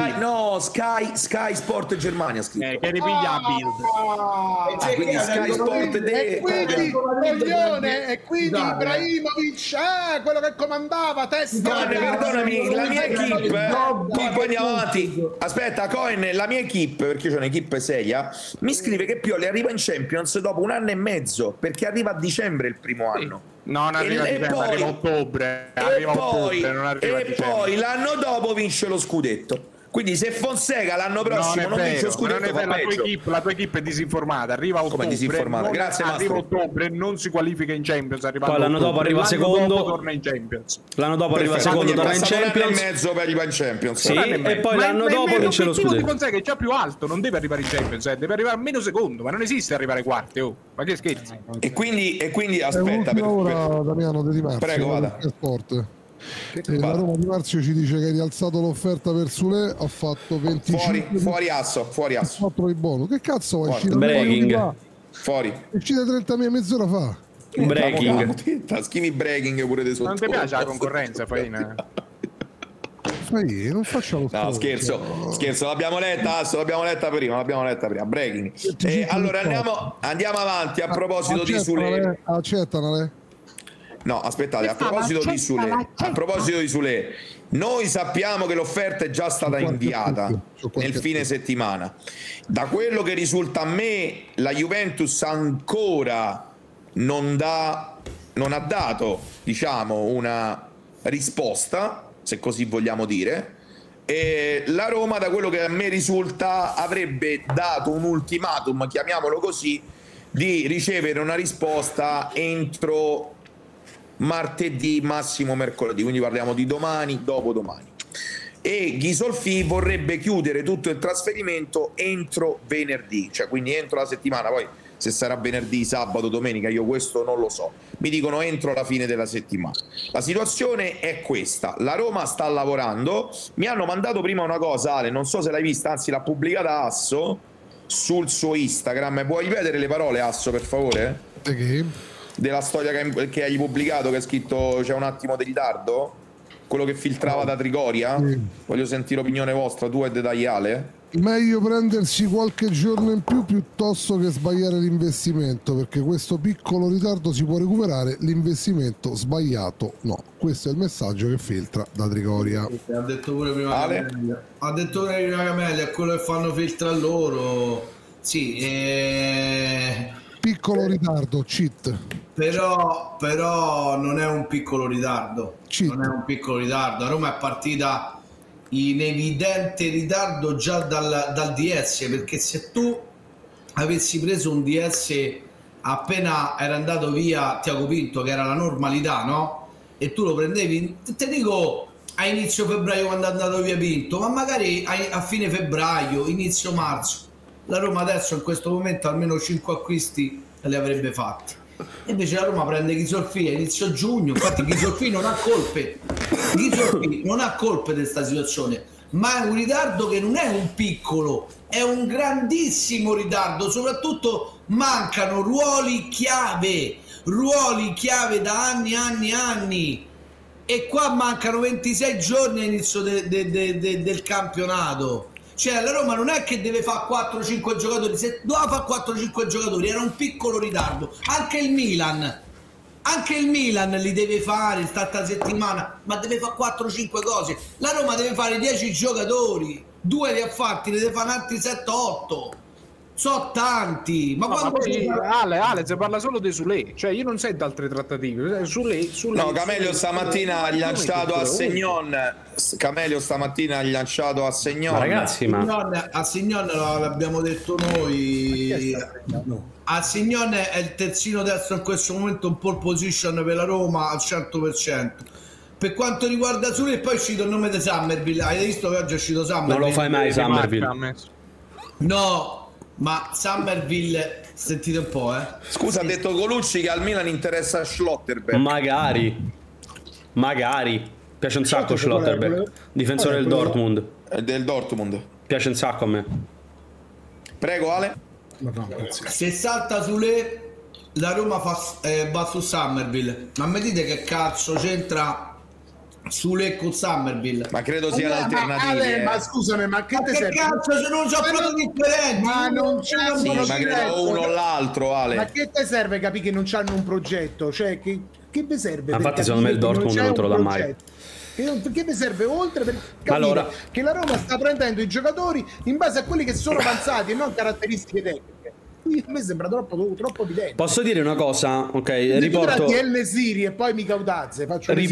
Sky Sport Germania che ripiglia Bild. Quindi Sky Sport e quindi Ibrahimovic, quello che comandava, testa. Perdonami, la mia equipe, poi andiamo avanti. Aspetta, Coin, la mia equipe, perché c'è un'equipe seria, mi scrive che Pioli arriva in Champions dopo un anno e mezzo, perché arriva a dicembre il primo anno. No, non arriva a dicembre, arriva a ottobre. E poi l'anno dopo vince lo scudetto. Quindi se Fonseca l'anno prossimo non vince lo scudetto, la tua equipe è disinformata. Arriva a ottobre, disinformata? Grazie, arriva a ottobre, non si qualifica in Champions. Poi l'anno dopo arriva secondo, torna in Champions. L'anno dopo arriva secondo, torna in Champions. Un anno e mezzo per arrivare in Champions. Sì, e poi l'anno dopo vince lo scudetto. L'obiettivo di Fonseca è già più alto, non deve arrivare in Champions, deve arrivare almeno secondo, ma non esiste arrivare quarti. Ma che scherzi? E quindi aspetta, Damiano De Di Marzio, prego, vada. Sport. La Roma Di Marzio ci dice che hai rialzato l'offerta per Sule, ha fatto 25 fuori asso 4 di bonus. Che cazzo vuoi? Breaking fuori, è uscita 30.000 mezz'ora fa. Breaking, scrivi breaking pure di sotto. Non ti piace la concorrenza, Faina? Non facciamo scherzo, l'abbiamo letta prima, breaking. Allora andiamo avanti. A proposito di Sule, accettanale. No, aspettate, a proposito di Sule, noi sappiamo che l'offerta è già stata inviata nel fine settimana. Da quello che risulta a me, la Juventus ancora non ha dato, diciamo, una risposta, se così vogliamo dire, e la Roma, da quello che a me risulta, avrebbe dato un ultimatum, chiamiamolo così, di ricevere una risposta entro martedì, massimo mercoledì, quindi parliamo di domani, dopodomani. E Ghisolfi vorrebbe chiudere tutto il trasferimento entro venerdì, cioè quindi entro la settimana. Poi se sarà venerdì, sabato, domenica, io questo non lo so. Mi dicono entro la fine della settimana. La situazione è questa: la Roma sta lavorando. Mi hanno mandato prima una cosa, Ale, non so se l'hai vista, anzi l'ha pubblicata Asso sul suo Instagram. Vuoi vedere le parole, Asso, per favore? Della storia che hai pubblicato, che hai scritto c'è un attimo di ritardo, quello che filtrava da Trigoria. Voglio sentire l'opinione vostra, tua e dettagliale. Meglio prendersi qualche giorno in più piuttosto che sbagliare l'investimento, perché questo piccolo ritardo si può recuperare, l'investimento sbagliato no. Questo è il messaggio che filtra da Trigoria. Ha detto pure prima Camellia, quello che fanno filtra loro. Sì, piccolo ritardo, cheat. Però non è un piccolo ritardo. Cheat. Non è un piccolo ritardo. A Roma è partita in evidente ritardo già dal DS, perché se tu avessi preso un DS appena era andato via Tiago Pinto, che era la normalità, no? E tu lo prendevi, te dico a inizio febbraio quando è andato via Pinto, ma magari a fine febbraio, inizio marzo, la Roma adesso in questo momento almeno 5 acquisti li avrebbe fatti. Invece la Roma prende Ghisolfi a inizio giugno, infatti Ghisolfi non ha colpe, Ghisolfi non ha colpe di questa situazione, ma è un ritardo che non è un piccolo, è un grandissimo ritardo, soprattutto mancano ruoli chiave da anni, e qua mancano 26 giorni all'inizio del campionato. Cioè la Roma non è che deve fare 4-5 giocatori, se doveva fare 4-5 giocatori era un piccolo ritardo. Anche il Milan li deve fare stata settimana, ma deve fare 4-5 cose. La Roma deve fare 10 giocatori, 2 li ha fatti, ne deve fare altri 7-8. So tanti, ma quando Ale si parla solo di Sule, cioè io non sento altre trattative. Sule no, Camelio stamattina ha lanciato a Segnon. Camelio stamattina ha lanciato a Segnon. Ma ragazzi, a Segnon l'abbiamo detto noi. A Segnon è il terzino destro in questo momento, un pole position per la Roma al 100%. Per quanto riguarda Sule, poi è uscito il nome di Summerville. Avete visto che oggi è uscito Summerville? Non lo fai mai Summerville. No. Ma Summerville, sentite un po', Scusa, ha detto Colucci che al Milan interessa Schlotterberg. Magari. Piace un sacco Schlotterberg, difensore del Dortmund. Del Dortmund. Piace un sacco a me. Prego, Ale. Se salta sulle, la Roma va su Summerville. Ma mi dite che cazzo c'entra Sule con Summerville? Ma credo sia l'alternativa. Ma scusami, ma che te serve? Cazzo, se non c'ho proprio differenti. Ma non c'è ma credo uno o l'altro, Ale. Ma che te serve capire che non c'hanno un progetto? Cioè, che vi serve? Infatti secondo me il Dortmund non te lo dà mai. Che mi serve oltre per capire che la Roma sta prendendo i giocatori in base a quelli che sono avanzati e non caratteristiche tecniche. A me sembra troppo evidente. Posso dire una cosa? Ok, riporto El Nesiri e poi Micautazze.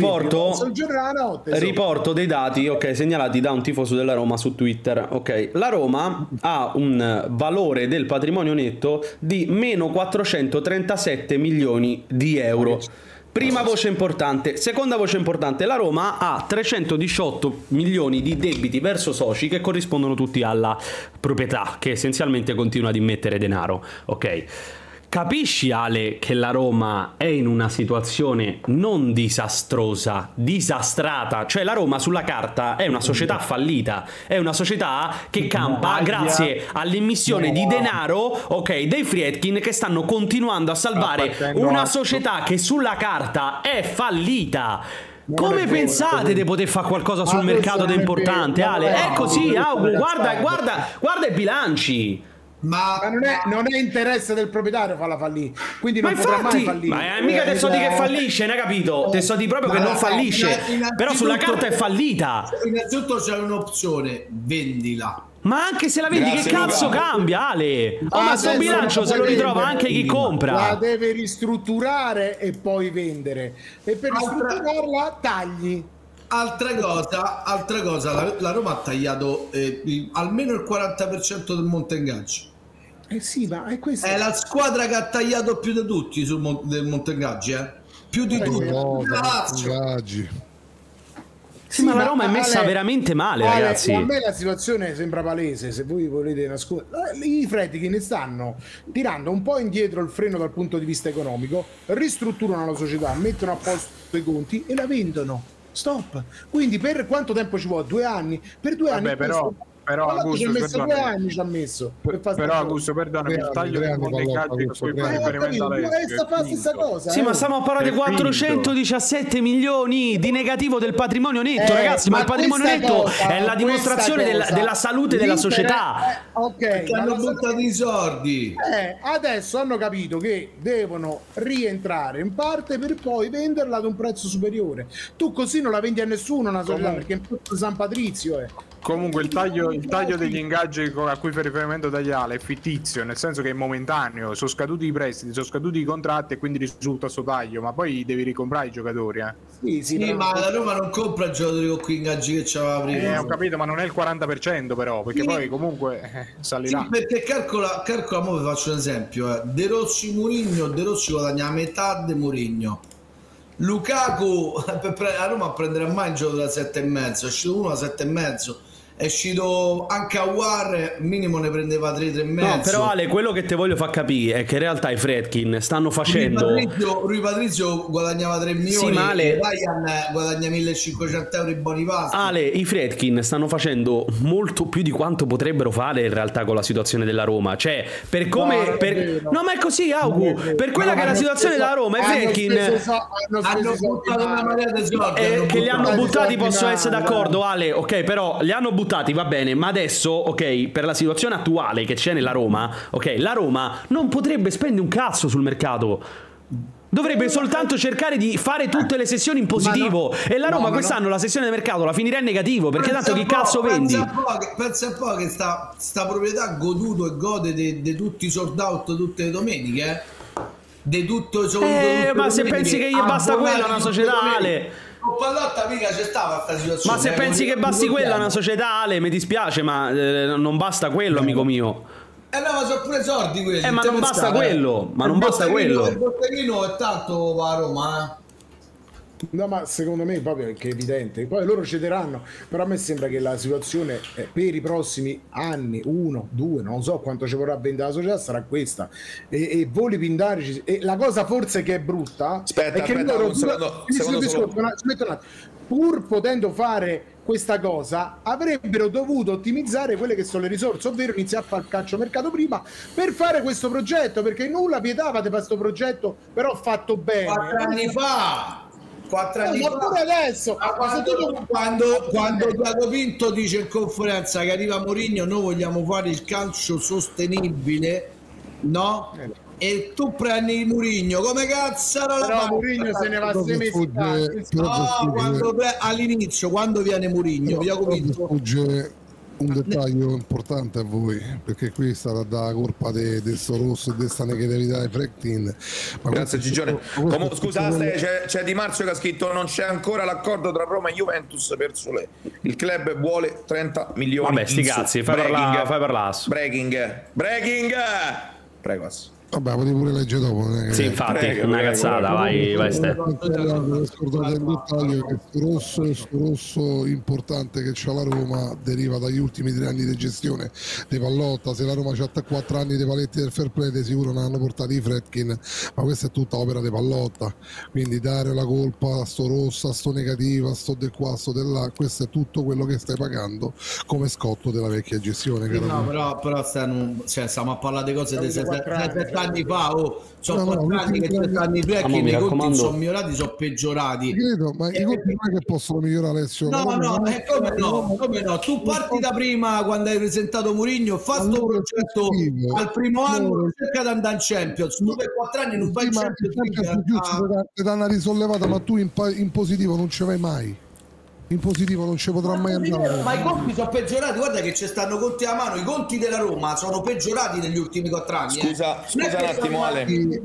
Riporto dei dati, ok, segnalati da un tifoso della Roma su Twitter. Ok, la Roma ha un valore del patrimonio netto di meno 437 milioni di euro. Prima voce importante. Seconda voce importante, la Roma ha 318 milioni di debiti verso soci che corrispondono tutti alla proprietà, che essenzialmente continua ad immettere denaro. Ok. Capisci, Ale, che la Roma è in una situazione non disastrosa, disastrata. Cioè la Roma sulla carta è una società fallita, è una società che campa grazie all'immissione di denaro, ok, dei Friedkin, che stanno continuando a salvare una società che sulla carta è fallita. Come pensate di poter fare qualcosa sul mercato di importante, Ale? È così, guarda i bilanci. Ma non è interesse del proprietario farla fallire, quindi non potrà mai fallire. Ma mica te so di che fallisce, ne hai capito? Te so di proprio che non fallisce, però sulla carta è fallita. Innanzitutto c'è un'opzione, vendila. Ma anche se la vendi, che cazzo cambia, Ale? Ma sto bilancio se lo ritrova anche chi compra. La deve ristrutturare e poi vendere, e per ristrutturarla tagli. Altra cosa, la Roma ha tagliato almeno il 40% del monte ingaggi. Sì, ma è questa. È la squadra che ha tagliato più di tutti del monte ingaggi, più di tutti. Sì, ma la Roma è messa veramente male, ragazzi. A me la situazione sembra palese. Se voi volete nascondere, i Friedkin stanno tirando un po' indietro il freno dal punto di vista economico, ristrutturano la società, mettono a posto i conti e la vendono. Stop. Quindi per quanto tempo ci vuole? 2 anni? Per 2 anni però però Augusto, ci ha messo 2 anni, ci ha messo. Però Augusto, perdonami, il taglio del monte ingaggi con cui fai riferimento Alessio fa la stessa cosa. Sì, ma stiamo a parlare di 417 milioni di negativo del patrimonio netto, ragazzi, ma il patrimonio netto è la dimostrazione della salute della società. Ok, hanno buttato i soldi. Adesso hanno capito che devono rientrare in parte per poi venderla ad un prezzo superiore. Tu così non la vendi a nessuno una società, perché è un po' San Patrizio. Comunque il taglio degli ingaggi a cui fa riferimento Tagliale è fittizio, nel senso che è momentaneo, sono scaduti i prestiti, sono scaduti i contratti e quindi risulta sto taglio, ma poi devi ricomprare i giocatori. Sì, ma la Roma non compra i giocatori con quei ingaggi che c'aveva prima. Ho capito, ma non è il 40% però, perché poi comunque salirà. Sì, perché calcola, mo vi faccio un esempio, De Rossi Mourinho, De Rossi guadagna la metà di Mourinho. Lukaku a Roma prenderà mai il gioco da 7,5, è uscito uno da 7,5. È uscito anche a War, minimo ne prendeva 3,5. No, però Ale, quello che te voglio far capire è che in realtà i Fredkin stanno facendo. Rui Patrizio guadagnava 3 milioni, sì, ma Ale... Ryan guadagna 1.500 euro in buoni pasti. Ale, i Fredkin stanno facendo molto più di quanto potrebbero fare in realtà con la situazione della Roma. Cioè, per come. No, ma è così, Augu. Per quella che è la situazione della Roma, i Fredkin hanno buttato una marea di soldi. Che li hanno buttati, posso essere d'accordo, Ale. Ok, però li hanno buttati, va bene, ma adesso, ok, per la situazione attuale che c'è nella Roma, ok, la Roma non potrebbe spendere un cazzo sul mercato. Dovrebbe soltanto cercare di fare tutte le sessioni in positivo. E la Roma quest'anno la sessione del mercato la finirà in negativo, perché tanto che cazzo vendi? Pensa un po' che sta proprietà ha goduto e gode di tutti i sold out tutte le domeniche, di tutto ma se pensi che gli basta quella una società, Ale. Pallotta mica c'è stava sta situazione. Ma se pensi che basti quella una società, Ale, mi dispiace, ma non basta quello, amico mio. No, ma sono pure sordi quelli. Ma non basta quello. Ma non basta quello. Il botteghino è tanto va a Roma, No, ma secondo me proprio che è evidente. Poi loro cederanno, però a me sembra che la situazione per i prossimi anni, 1, 2, non so quanto ci vorrà vendere la società, sarà questa. E voli pindarici. E la cosa forse che è brutta è che loro pur potendo fare questa cosa avrebbero dovuto ottimizzare quelle che sono le risorse, ovvero iniziare a fare il calciomercato prima per fare questo progetto, perché nulla vietava di questo progetto, però fatto bene 4 anni fa. 4 anni fa, pure adesso, quando Tiago Pinto dice in conferenza che arriva Mourinho, noi vogliamo fare il calcio sostenibile, no? E tu prendi Mourinho, come cazzo non la Mourinho se ne va 6 mesi all'inizio, quando viene Mourinho, sfugge un dettaglio importante a voi, perché qui sarà da colpa del Soros e di questa negatività di Fredkin. Grazie Gigione. Scusate, c'è Di Marzio che ha scritto: non c'è ancora l'accordo tra Roma e Juventus per Solé, il club vuole 30 milioni. Vabbè, sti cazzi, fai parlare. Breaking, prego. Vabbè, potevi pure leggere dopo. Sì, infatti, una cazzata, vai Ste. Scordate il dettaglio che questo rosso importante che c'ha la Roma deriva dagli ultimi 3 anni di gestione di Pallotta. Se la Roma c'ha 4 anni dei paletti del fair play, di sicuro non hanno portato i Fredkin, ma questa è tutta opera di Pallotta. Quindi dare la colpa a sto rosso, a sto negativa, a sto del qua, a sto del là, questo è tutto quello che stai pagando come scotto della vecchia gestione. No, però stiamo a parlare di cose di 7 anni fa, sono 4 anni che 7 anni prima che i conti sono migliorati, sono peggiorati. Credo, ma i conti non è che possono migliorare, Alessio. Come no? Tu parti da prima, quando hai presentato Mourinho, fatto un progetto al primo anno, cerca di andare in Champions, tu per 4 anni non vai in Champions. Ti danno una risollevata, ma tu in positivo non ci vai mai. In positivo non ci potrà mai andare. Ma i conti sono peggiorati, guarda che ci stanno conti a mano, i conti della Roma sono peggiorati negli ultimi 4 anni. Scusa un attimo, Ale. In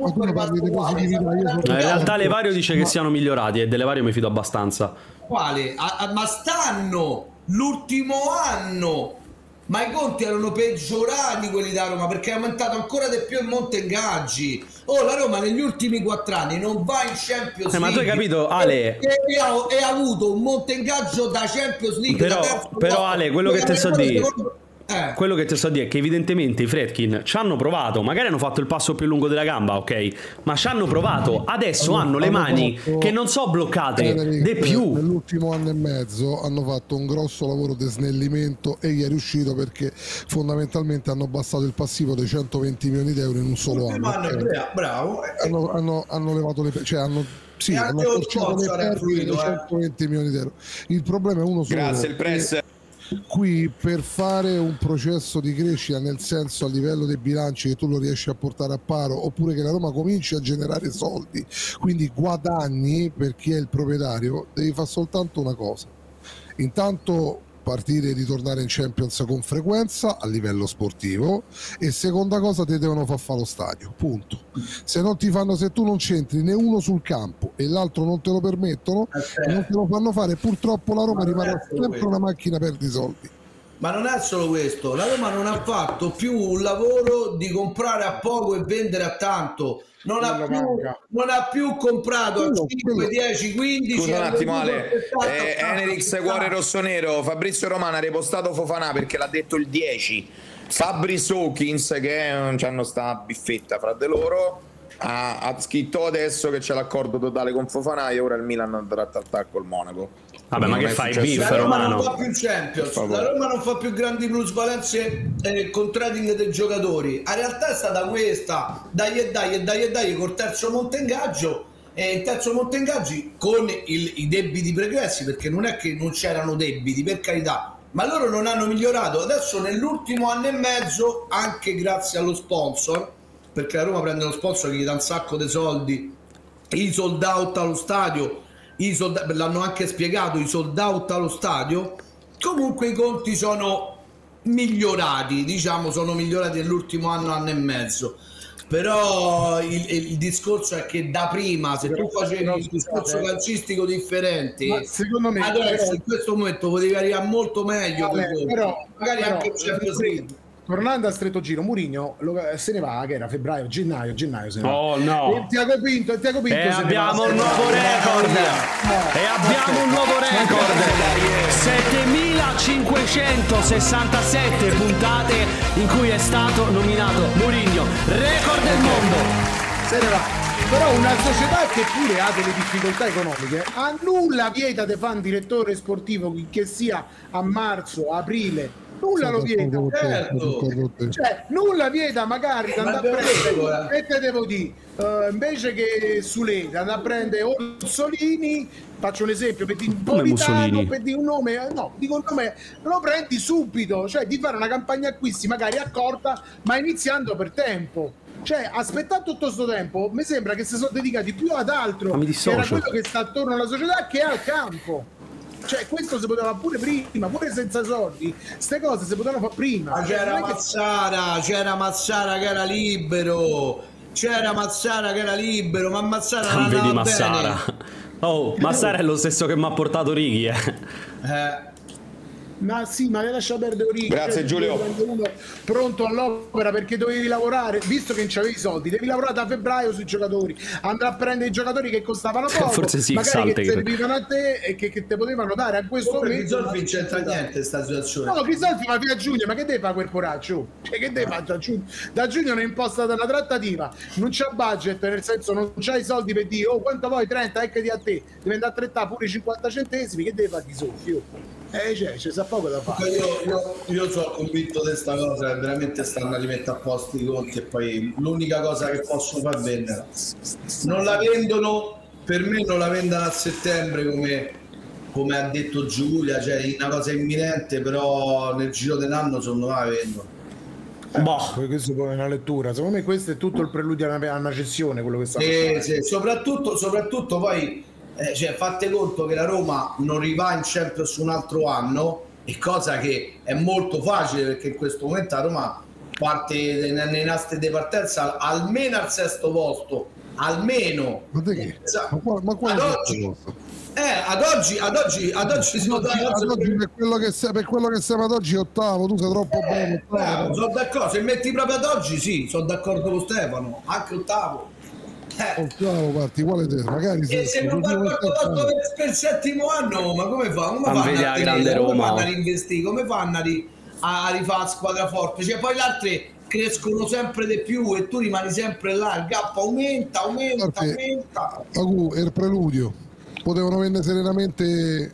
realtà Levario dice che siano migliorati e dell'Evario mi fido abbastanza. Quale? Ma stanno l'ultimo anno. Ma i conti erano peggiorati quelli da Roma, perché è aumentato ancora di più il monte ingaggi. La Roma negli ultimi 4 anni non va in Champions League. Ma tu hai capito, Ale? E ha avuto un monte ingaggio da Champions League. Però Ale, quello che te so dire, quello che ti sto a dire è che evidentemente i Fredkin ci hanno provato, magari hanno fatto il passo più lungo della gamba, ok, ma ci hanno provato, adesso hanno le mani che non so bloccate de più. Nell'ultimo anno e mezzo hanno fatto un grosso lavoro di snellimento e gli è riuscito perché fondamentalmente hanno abbassato il passivo dei 120 milioni di euro in un solo anno. Bravo. Hanno levato le hanno portato le perdite di 120 milioni di euro. Il problema è uno solo. Grazie il press. Qui per fare un processo di crescita, nel senso a livello dei bilanci, che tu lo riesci a portare a paro, oppure che la Roma cominci a generare soldi, quindi guadagni per chi è il proprietario, devi fare soltanto una cosa: intanto partire e ritornare in Champions con frequenza a livello sportivo, e seconda cosa ti devono far fare lo stadio, punto. Se non ti fanno, se tu non c'entri né uno sul campo e l'altro non te lo permettono, non te lo fanno fare, purtroppo la Roma rimarrà sempre una macchina per i soldi. Ma non è solo questo, la Roma non ha fatto più un lavoro di comprare a poco e vendere a tanto. Non ha più comprato a 5, 10, 15. Scusa un attimo, Ale. Enerix Cuore Rossonero, Fabrizio Romano ha ripostato Fofana perché l'ha detto il 10. Fabrizio Hawkins, che non c'hanno sta biffetta fra di loro, ha scritto adesso che c'è l'accordo totale con Fofana e ora il Milan andrà a trattare col Monaco. Vabbè, ma che fai, beef, la Roma Romano? non fa più Champions, la Roma non fa più grandi plusvalenze con trading dei giocatori. In realtà è stata questa, dai col terzo monte ingaggio, e il terzo monte ingaggi con i debiti pregressi, perché non è che non c'erano debiti, per carità, ma loro non hanno migliorato. Adesso nell'ultimo anno e mezzo, anche grazie allo sponsor, perché la Roma prende lo sponsor che gli dà un sacco di soldi, i sold out allo stadio, l'hanno anche spiegato, i sold out allo stadio, comunque i conti sono migliorati, diciamo, sono migliorati nell'ultimo anno e mezzo. Però il discorso è che da prima, se tu facevi un discorso calcistico differente, secondo me adesso in questo momento potevi arrivare molto meglio, magari anche tornando a stretto giro, Mourinho se ne va, che era febbraio, gennaio se ne va. Oh no! E Tiago Pinto e abbiamo un nuovo record! E abbiamo un nuovo record! 7567 puntate in cui è stato nominato Mourinho, record del mondo! Se ne va. Però una società che pure ha delle difficoltà economiche, a nulla vieta di fare un direttore sportivo che sia a marzo, aprile. Nulla lo vieta, cioè nulla vieta magari di andare a prendere, e te devo dire, invece che Suleta andare a prendere Orsolini, faccio un esempio per dire Politano, per dire un nome, no, dico un nome, lo prendi subito, cioè di fare una campagna acquisti magari accorta, ma iniziando per tempo. Cioè, aspettare tutto questo tempo, mi sembra che si sono dedicati più ad altro, che era quello che sta attorno alla società, che al campo. Cioè, questo si poteva fare pure prima, pure senza soldi. Queste cose si potevano fare prima. Ma c'era Mazzara che era libero. Ma Mazzara non vedi Mazzara. Oh, Mazzara è lo stesso che mi ha portato Righi, Ma sì, ma le lascia perdere Origi. Grazie Giulio. Uno pronto all'opera perché dovevi lavorare, visto che non c'avevi i soldi, devi lavorare da febbraio sui giocatori, andare a prendere i giocatori che costavano poco, forse sì, magari che servivano a te e che te potevano dare a questo momento. Crisolfi non c'entra niente sta situazione. No, Crisolfi va fino a giugno, ma che deve fare quel poraccio? Cioè, che deve fare da giugno? Da giugno non è impostata una trattativa, non c'è budget, nel senso non c'hai i soldi per dire oh quanto vuoi, 30, eccati a te, devi andare a trattare pure i 50 centesimi, che deve fare Crisolfi? C'è poco da fare. Io sono convinto di questa cosa, che veramente stanno a rimettere a posto i conti, e poi l'unica cosa che posso far vendere, non la vendono, per me non la vendono a settembre come ha detto Giulia, cioè una cosa imminente, però nel giro dell'anno secondo me la vendono. Questo poi è una lettura, secondo me questo è tutto il preludio a una cessione, quello che sta sì, soprattutto poi cioè, fate conto che la Roma non rivà in Champions un altro anno, e cosa che è molto facile perché in questo momento la Roma parte nei nastri di partenza almeno al sesto posto, almeno. Ma quale ad oggi per quello che siamo ad oggi ottavo, tu sei troppo bene. Sono d'accordo, se metti proprio ad oggi sì, sono d'accordo con Stefano, anche ottavo. Ottavo parti, quale te? Magari se non va per il settimo anno, ma come fa? Come fanno a grande Roma, a reinvestire? Come fanno a rifare squadra forte, cioè poi le altre crescono sempre di più e tu rimani sempre là, il gap aumenta. È il preludio, potevano vendere serenamente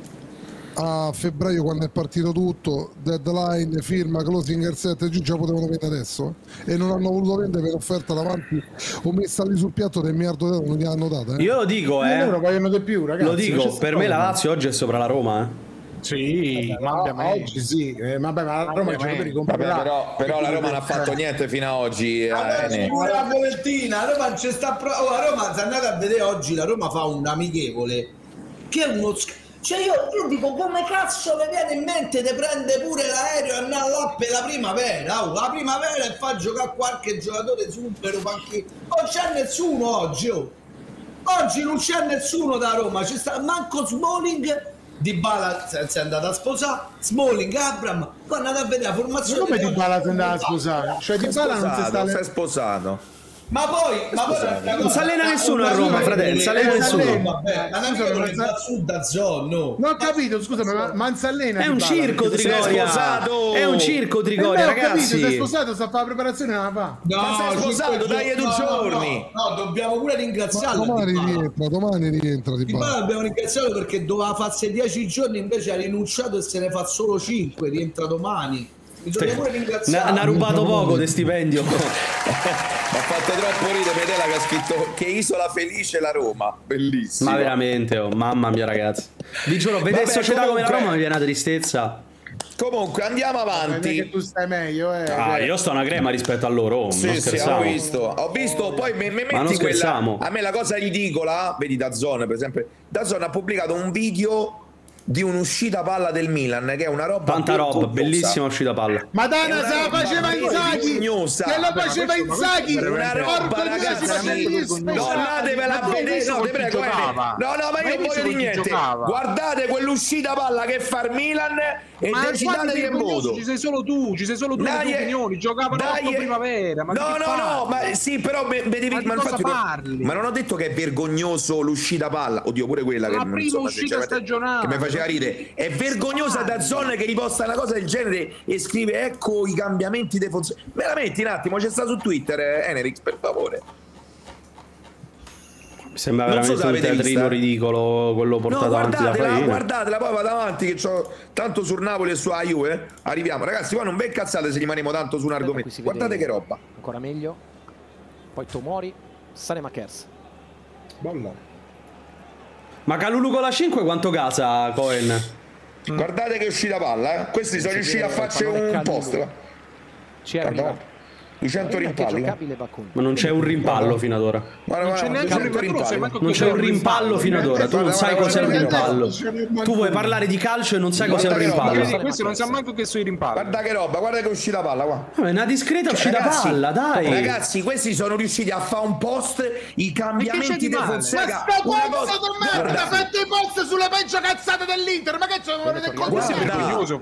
a febbraio quando è partito tutto, deadline, firma, closing il 7 giù, già potevano vendere adesso e non hanno voluto vendere per offerta davanti o messa lì sul piatto del miliardo d'euro, non gli hanno data. Io lo dico, loro vogliono di più, ragazzi. Lo dico, per me la Lazio oggi è sopra la Roma, Sì, oggi sì, ma la Roma i giocatori comprerà. Però la Roma non ha fatto niente fino ad oggi. La Fiorentina, la Roma ci sta la Roma, se andate a vedere oggi, la Roma fa un amichevole che è uno cioè io dico, come cazzo le viene in mente di prendere pure l'aereo e andare là per la primavera? La primavera e fa giocare qualche giocatore super panchino. Non c'è nessuno oggi. Oggi non c'è nessuno da Roma, ci sta manco Smalling. Dybala si è andato a sposare, Smalling, Abraham, poi è andato a vedere la formazione. Come Dybala si è andato a sposare? Cioè Dybala non si è sposato. Ma poi non si allena nessuno a Roma, fratello, si allena nessuno. Vabbè, ma non è da sud a zona, no. Non ho capito, scusami, ma non si allena. È un circo Trigoria. È un circo Trigoria, ragazzi. Si è sposato, sta a fare la preparazione, non la fa. No, si è sposato, dai 2 giorni. No, dobbiamo pure ringraziarlo. Domani rientra Dybala dobbiamo ringraziarlo perché doveva farsi 10 giorni, invece ha rinunciato e se ne fa solo 5, rientra domani. Ne ha rubato poco di stipendio. Mi ha fatto troppo ridere Medela che ha scritto che isola felice la Roma, bellissimo. Ma veramente, mamma mia ragazzi, vi giuro, vedere società come la Roma mi viene una tristezza. Comunque andiamo avanti. Che tu stai meglio, io sto una crema rispetto a loro. Sì, ho visto. Poi mi metti quella. A me la cosa ridicola, vedi DAZN per esempio, DAZN ha pubblicato un video di un'uscita palla del Milan che è una roba, tanta roba, bellissima uscita palla. Madonna, se la faceva Inzaghi, se la faceva Inzaghi, una roba, ragazzi, non andatevela a vedere, no, ti prego, ma io non voglio di niente, guardate quell'uscita palla che fa il Milan e decidatevi che voto. Ci sei solo tu le tue opinioni, giocavano 8 primavera, ma ma sì, però ma non ho detto che è vergognoso l'uscita palla, oddio pure quella che la prima uscita stagionale che mi faceva ridere, è vergognosa DAZN che riposta una cosa del genere e scrive ecco i cambiamenti dei funzioni. Me la metti un attimo, c'è sta su Twitter, Enerix, per favore. Mi sembra veramente un teatrino ridicolo quello portato avanti da Farina. Guardatela, poi vado avanti che c'ho tanto sul Napoli e su Juve. Arriviamo, ragazzi, qua non ben cazzate se rimaniamo tanto su un argomento. Guardate che roba. Ancora meglio. Poi Tomori, Sanemakers. Bella. Ma Calulu con la 5 quanto casa Cohen? Guardate che è uscita palla, questi sono riusciti a farci un post. Ci arriva 200 rimpalli. Ma non c'è un rimpallo fino ad ora. Non c'è neanche un rimpallo. Non c'è un rimpallo fino ad ora. Tu non sai cos'è un rimpallo. Tu vuoi parlare di calcio e non sai cos'è un rimpallo. Questo non sa manco che sono i rimpalli. Guarda che roba, guarda che è uscita palla qua. È una discreta uscita palla, dai. Ragazzi, questi sono riusciti a fare un post, i cambiamenti di Fonseca. Ma sto pazzo di merda, fate i post sulle peggio cazzate dell'Inter. Ma che c'è? Non vedete cosa? Questo è vergognoso,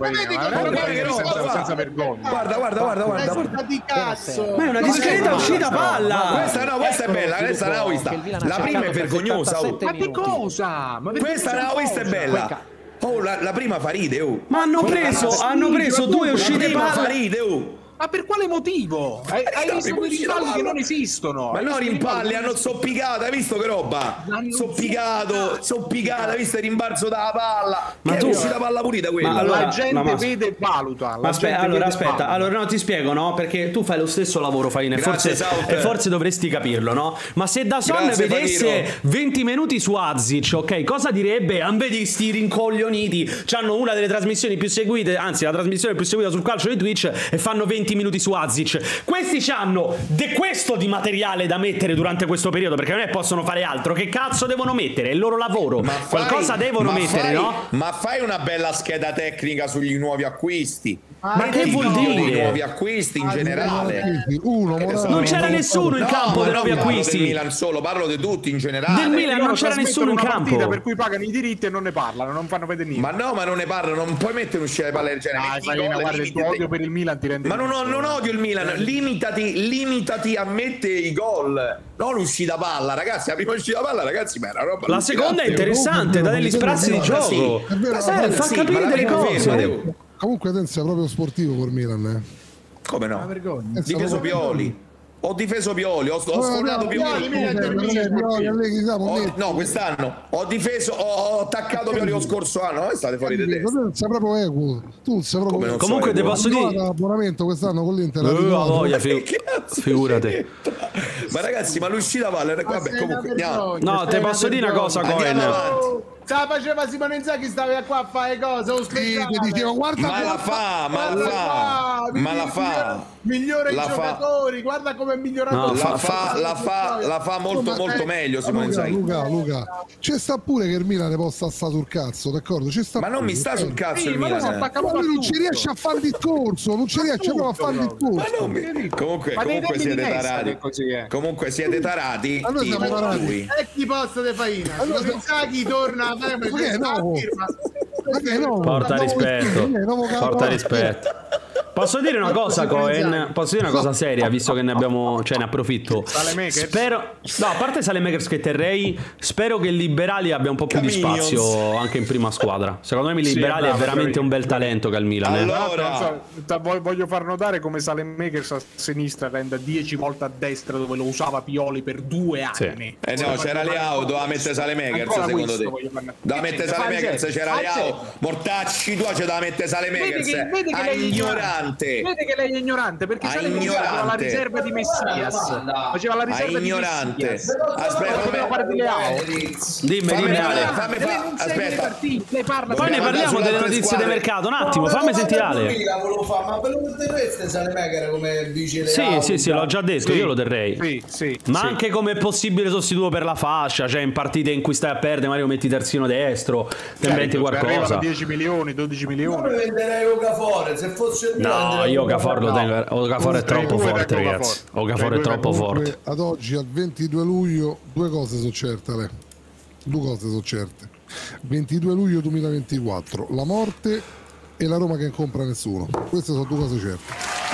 senza vergogna. Guarda di cazzo. Ma è una discreta uscita palla. Questa è bella, questa l'ho vista. La prima è vergognosa. Ma di cosa? Questa l'ho vista, è bella. Oh, la prima fa ride, Ma hanno preso 2 uscite palla. Fa ride, Ma per quale motivo? Hai visto quei rimpalli che non esistono? Ma no, rimpalli, hanno zoppicato, hai visto che roba? Zoppicata, hai visto il rimbalzo dalla palla? Ma tu uscita palla pulita quella. Ma allora, la gente vede e valuta. Ma aspetta, allora no, ti spiego, no? Perché tu fai lo stesso lavoro, Farina, e forse dovresti capirlo, no? Ma se DAZN vedesse 20 minuti su Azic, ok? Cosa direbbe? Vedi sti rincoglioniti, c'hanno una delle trasmissioni più seguite, anzi la trasmissione più seguita sul calcio di Twitch e fanno 20 minuti su Azic. Questi hanno questo di materiale da mettere durante questo periodo, perché non è possono fare altro. Che cazzo devono mettere? È il loro lavoro. Qualcosa devono mettere, no? Ma fai una bella scheda tecnica sugli nuovi acquisti. Ma che vuol dire? Nuovi acquisti in generale. Non c'era nessuno in campo dei nuovi acquisti. Del Milan solo, parlo di tutti in generale. Del Milan non c'era nessuno in campo. Per cui pagano i diritti e non ne parlano, non fanno vedere niente. Ma no, ma non ne parlano, non puoi mettere un'uscita di palle del genere. Guarda, il tuo odio per il Milan ti rende. Ma non odio il Milan, limitati a mettere i gol, non l'uscita palla, ragazzi. La prima uscita palla, ragazzi, ma è una roba. La seconda è interessante, dà degli sprazzi di gioco. Fa capire delle cose. Comunque Tenzi è proprio sportivo per Milan, Come no? Difeso Pioli. Ho difeso Pioli, ho sfornato Pioli. No, quest'anno ho attaccato Pioli lo scorso anno. State fuori di testa. Sei proprio equo. Tu sei proprio. Comunque te posso dire abbonamento quest'anno con l'Inter. Voglia, figurate. Ma ragazzi, ma l'uscita vale. Vabbè, comunque andiamo. No, te posso dire una cosa, Cohen. Se la faceva Simone Inzaghi stava qua a fare cose, dicevo, guarda, ma la fa. Migliore i giocatori, guarda come è migliorato. La fa molto meglio Simone Inzaghi. Luca, c'è sta pure che il Milan ne possa stare sul cazzo, d'accordo? Ma non mi sta sul cazzo il Milan. Ma non ci riesce a fare il discorso, non ci riesce proprio a fare il discorso. Comunque siete tarati. Comunque siete tarati. Allora siamo tarati. E chi posta de Faina? Inzaghi torna a me perché porta rispetto. Posso dire una cosa, Cohen? Posso dire una cosa seria, visto che ne approfitto. Spero, no, a parte Saelemaekers che terrei, spero che il Liberali abbia un po' più di spazio anche in prima squadra. Secondo me il Liberali è veramente un bel talento che ha il Milan. Allora, voglio far notare come Saelemaekers a sinistra renda 10 volte a destra dove lo usava Pioli per 2 anni. No, c'era Leao, doveva mettere Saelemaekers, secondo te? Doveva mettere Saelemaekers, c'era Leao. Mortacci tua, c'è da mettere Saelemaekers. Ignorante. Vede che lei è ignorante perché faceva la riserva di Messias. Faceva la riserva di Messias. Aspetta, dimmi. Aspetta. Poi ne parliamo delle notizie del mercato. Un attimo, fammi sentire Ale. Ma ve lo terreste Saelemaekers come vice? Sì, l'ho già detto, io lo terrei. Ma anche come possibile sostituto per la fascia, cioè in partite in cui stai a perdere, magari lo metti terzino destro, ti inventi qualcosa. 10 milioni, 12 milioni. Come venderei Okafor se fosse il No, io Okafor lo tengo. Okafor è troppo forte, ragazzi. Okafor è troppo forte. Ad oggi, al 22 luglio, due cose sono certe, Ale. Due cose sono certe. 22 luglio 2024, la morte e la Roma che non compra nessuno. Queste sono due cose certe.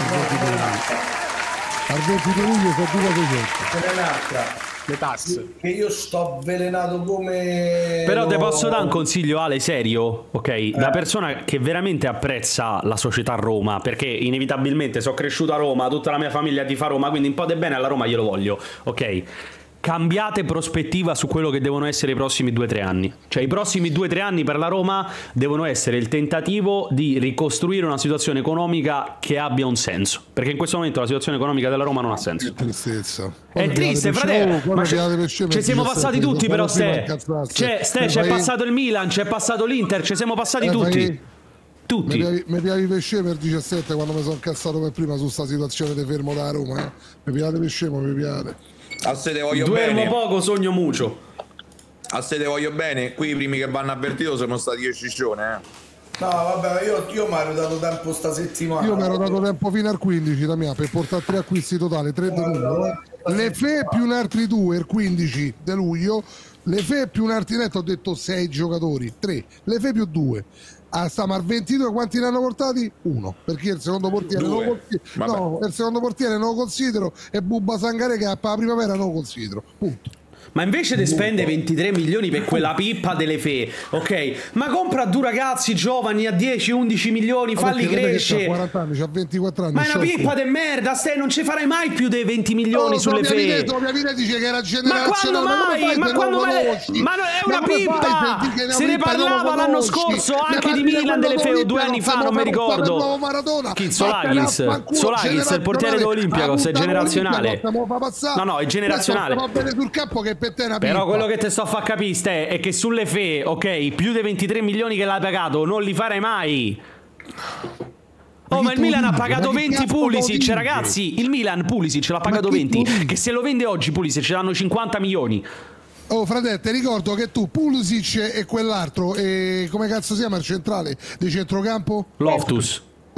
Al 22 luglio sono due cose certe. Le tasse. Che io sto avvelenato come... Però te posso dare un consiglio, Ale, serio, ok? Da persona che veramente apprezza la società Roma, perché inevitabilmente sono cresciuto a Roma, tutta la mia famiglia ti fa Roma, quindi un po' di bene alla Roma glielo voglio, ok? Cambiate prospettiva su quello che devono essere i prossimi 2-3 anni. Cioè i prossimi 2-3 anni per la Roma devono essere il tentativo di ricostruire una situazione economica che abbia un senso, perché in questo momento la situazione economica della Roma non ha senso. Che tristezza. È triste, fratello. Ma ci siamo passati tutti, però c'è passato il Milan, c'è passato l'Inter, ci siamo passati tutti. Mi piavi per scemo per 17 quando mi sono incazzato per prima su sta situazione di fermo da Roma, Mi piate per scemo, mi piate. A se te voglio Duermo bene. poco, sogno mucho. A se te voglio bene. Qui i primi che vanno avvertito sono stati io Ciccione, No, vabbè, io mi ero dato tempo sta settimana. Io mi ero dato tempo fino al 15 da mia per portare 3 acquisti totali, 3 di luglio. Le fe più un altri 2 il 15 di luglio. Le fe più un altri netto, ho detto 6 giocatori, 3. Le fe più 2. Stiamo al 22, quanti ne hanno portati? 1, perché il secondo portiere non lo considero. No, il secondo portiere non lo considero e Bubba Sangare che a primavera non lo considero. Punto. Ma invece di spendere 23 milioni per quella pippa delle fe, ok? Ma compra 2 ragazzi giovani a 10-11 milioni, falli crescere. C'ha 40 anni, c'ha 24 anni. Ma è una pippa de merda, non ci farai mai più dei 20 milioni sulle fe. Dice che era ma quando mai? Ma quando mai? Ma è una pippa! Se ne parlava l'anno scorso anche di Milan delle fe 2 anni fa, non mi ricordo. Chi? Solakis, il portiere dell'Olympiakos, è generazionale. No, è generazionale. Però quello che te sto a far capire è che sulle fe, ok, più dei 23 milioni che l'hai pagato non li farai mai. Oh, ma il Milan ha pagato 20 Pulisic, ragazzi. Il Milan Pulisic l'ha pagato 20. Che se lo vende oggi Pulisic ci danno 50 milioni. Oh, fratello, ti ricordo che tu Pulisic e quell'altro, come cazzo si chiama il centrale di centrocampo? Loftus.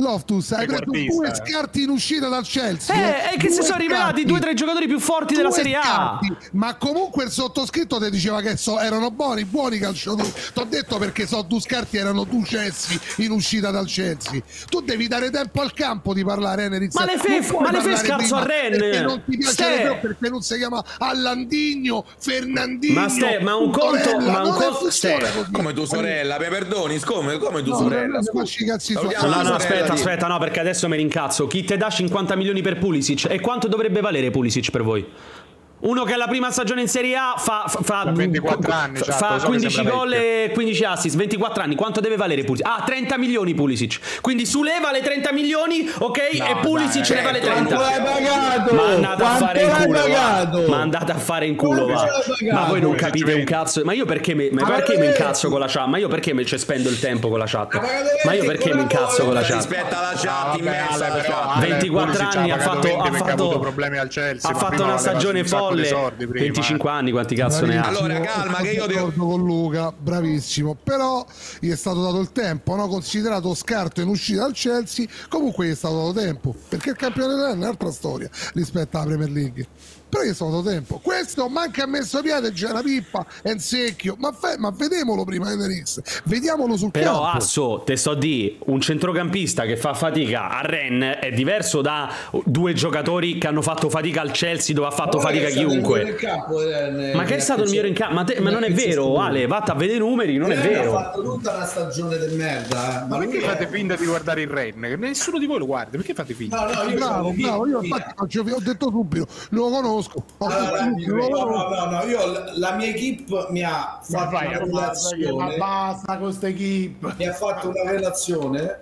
Loftus, hai preso 2 scarti in uscita dal Chelsea. È che si sono rivelati 2 o 3 giocatori più forti della Serie A. Ma comunque il sottoscritto ti diceva che erano buoni calciatori. T'ho detto perché 2 scarti erano 2 cessi in uscita dal Chelsea. Tu devi dare tempo al campo di parlare, Enerix. Ma le fai scarso a Rennes. Perché non ti piace perché non si chiama Allandinho, Fernandinho. Ma un conto, come tua sorella, mi perdoni, come tua sorella? No, aspetta, no, perché adesso mi rincazzo. Chi te dà 50 milioni per Pulisic? E quanto dovrebbe valere Pulisic per voi? Uno che è la prima stagione in Serie A fa 24 anni, fa 15 gol e 15 assist, 24 anni. Quanto deve valere Pulisic? 30 milioni Pulisic. Quindi Sule vale 30 milioni, ok? No, e Pulisic ne vale 30. Ma andate a fare in culo. Ma andate a fare in culo, va. Ma voi non capite un cazzo. Ma io perché mi incazzo con la chat? Ma io perché ci spendo il tempo con la chat? Ma io perché mi incazzo con la chat? Rispetta la chat immensa, però 24 anni ha fatto problemi al Chelsea. Ha fatto una stagione folle. 25 anni, quanti cazzo ne ha? Allora calma che io devo con Luca, bravissimo, però gli è stato dato il tempo, no? Considerato scarto in uscita dal Chelsea, comunque gli è stato dato tempo, perché il campione dell'anno è un'altra storia rispetto alla Premier League. Però gli è stato dato tempo. Questo manca a messo piede, c'è una pippa, è un secchio. Ma vedemolo prima, Enerix. Vediamolo sul campo. Però Asso, te sto di un centrocampista che fa fatica a Rennes è diverso da 2 giocatori che hanno fatto fatica al Chelsea, dove ha fatto fatica chiunque. Ma che è stato il migliore in campo? Ma non è vero, Ale, vatta a vedere i numeri, non è vero. Ha fatto tutta una stagione del merda. Ma perché fate finta di guardare il Rennes? Nessuno di voi lo guarda, perché fate finta? Bravo, io infatti ho detto subito, lo conosco. Allora, io la mia equipe mi ha fatto una relazione. Ma basta con questa equipe. Mi ha fatto una relazione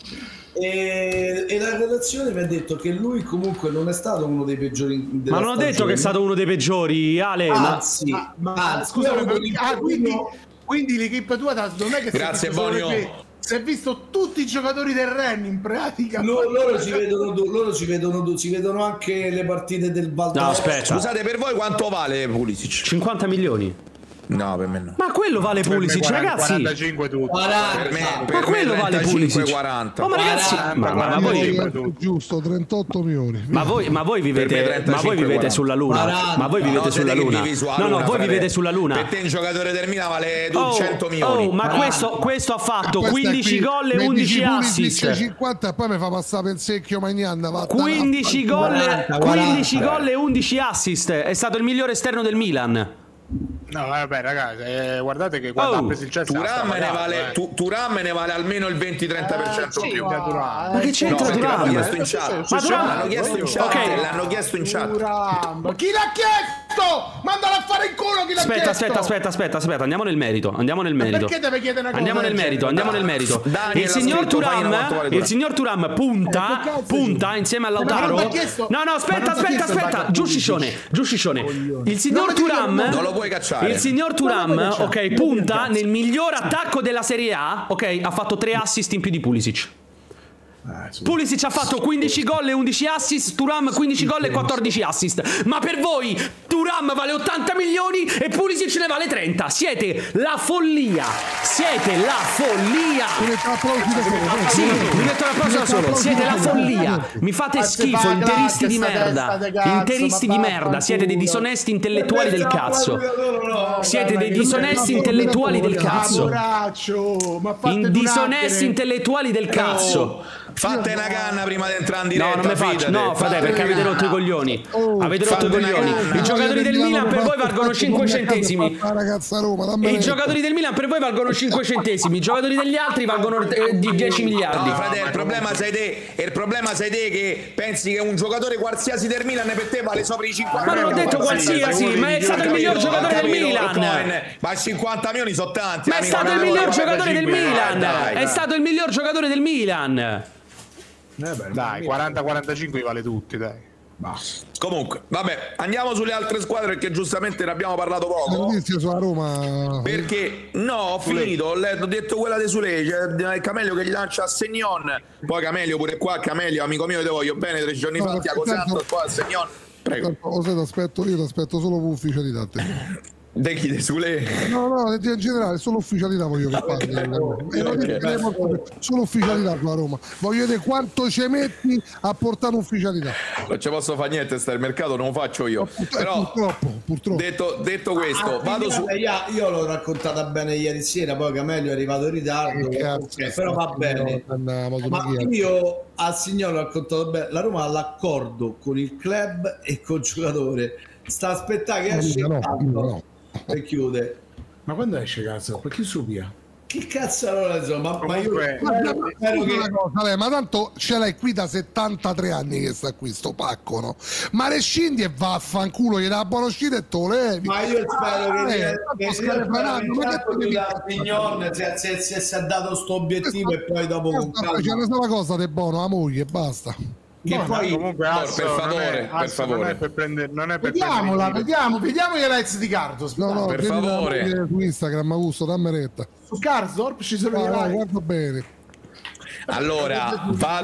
e la relazione mi ha detto che lui comunque non è stato uno dei peggiori. Ma non ho detto che è stato uno dei peggiori, Ale. Anzi, scusa, quindi l'equipe tua non è che grazie Bonio. Si è visto tutti i giocatori del Rennes in pratica. Loro ci vedono anche le partite del Valdano. No, aspetta. Scusate, per voi quanto vale Pulisic? 50 milioni. No, per me no. Ma quello vale Pulisic, ragazzi. 45 tutti. 40. Per me ma quello vale Pulisic. 40. Oh, ma ragazzi, ma voi giusto 38 milioni. Ma voi vivete sulla luna. Ma voi vivete sulla luna. No, voi vivete sulla luna. Per te un giocatore del Milan vale 200 milioni. Ma questo ha fatto 15 gol e 11 assist. 50 e poi mi fa passare per il secchio Magnan. 15 gol e 11 assist. È stato il migliore esterno del Milan. No, vabbè, ragazzi, guardate che quando ha preso il Chelsea Thuram ne vale almeno il 20-30% in più. Ma che c'entra Thuram? L'hanno chiesto in chat. L'hanno chiesto in chat. Ma chi l'ha chiesto? Mandalo a fare in culo chi l'ha chiesto. Aspetta, andiamo nel merito. Perché deve chiedere una cosa? Andiamo nel merito. Il signor Thuram punta insieme a Lautaro. No, aspetta. Giù Sciscione. Il signor Thuram non lo puoi cacciare. Il signor Thuram, ok, punta nel miglior attacco della Serie A, ok, ha fatto 3 assist in più di Pulisic. Pulisic ha fatto 15 gol e 11 assist, Thuram 15 gol e 14 assist. Ma per voi Thuram vale 80 milioni e Pulisic ne vale 30. Siete la follia. Siete la follia. Sì, mi metto l'applauso da solo. Siete la follia. Mi fate schifo, interisti di merda. Interisti di merda. Siete dei disonesti intellettuali del cazzo. Siete dei disonesti intellettuali del cazzo. Disonesti intellettuali del cazzo. Fate una canna prima di entrare in diretta. No, non mi faccio. No, frate, perché avete rotto i coglioni. Avete rotto i coglioni. I giocatori del Milan per voi valgono 5 centesimi. I giocatori del Milan per voi valgono 5 centesimi. I giocatori degli altri valgono 10 miliardi. No, frate, il problema sei te che pensi che un giocatore qualsiasi del Milan per te vale sopra i 50 milioni. Ma non ho detto qualsiasi, ma è stato il miglior giocatore del Milan. Ma 50 milioni sono tanti. Ma è stato il miglior giocatore del Milan. È stato il miglior giocatore del Milan. Dai, 40-45 vale tutti, dai. Comunque, vabbè, andiamo sulle altre squadre perché giustamente ne abbiamo parlato poco. Sulla Roma. Perché ho finito, ho detto quella di Sule, c'è Camelio che gli lancia a Segnon, poi Camelio pure qua, Camelio amico mio, te voglio bene, 3 giorni fa, Tiago Santos, poi a Segnon. Prego. Io ti aspetto solo per ufficialità. De chi de Sule? No, in generale, solo ufficialità voglio che parli. Solo ufficialità con la Roma. Voglio vedere quanto ci metti a portare ufficialità. Non ci posso fare niente, sta il mercato non lo faccio io. Però purtroppo. Detto questo, vado su. Io l'ho raccontata bene ieri sera, poi Camelio è arrivato in ritardo, però va bene. Ma io al signore ho raccontato bene, la Roma ha l'accordo con il club e col giocatore. Sta aspettando che esce e chiude. Ma quando esce cazzo? Perché subia? Che cazzo allora insomma? Ma io ma tanto ce l'hai qui da 73 anni che sta qui sto pacco, no? Ma rescindi e vaffanculo, gli dà buono uscita e te lo levi. Ma io spero che si è dato sto obiettivo e poi dopo con calma. C'è una sola cosa di buono, la moglie, basta. Che poi comunque per favore, non è per prendere, non è per vediamo gli highlights di Cardos. No, per favore, su Instagram, Augusto, dammi retta. Su Karsdorp ci sono gli highlights. Guarda bene. Allora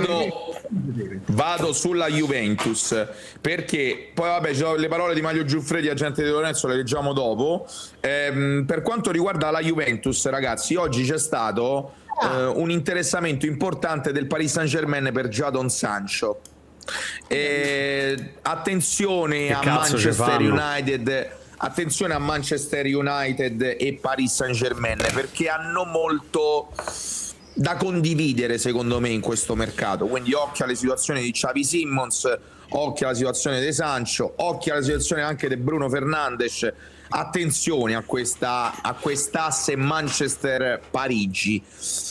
vado sulla Juventus, perché poi vabbè ci sono le parole di Mario Giuffredi, agente di Lorenzo, le leggiamo dopo. Per quanto riguarda la Juventus, ragazzi, oggi c'è stato un interessamento importante del Paris Saint-Germain per Jadon Sancho. Attenzione a Manchester United. Attenzione a Manchester United e Paris Saint-Germain, perché hanno molto da condividere secondo me in questo mercato, quindi occhio alle situazioni di Xavi Simons, occhio alla situazione di Sancho, occhio alla situazione anche di Bruno Fernandes. Attenzione a quest'asse Manchester-Parigi.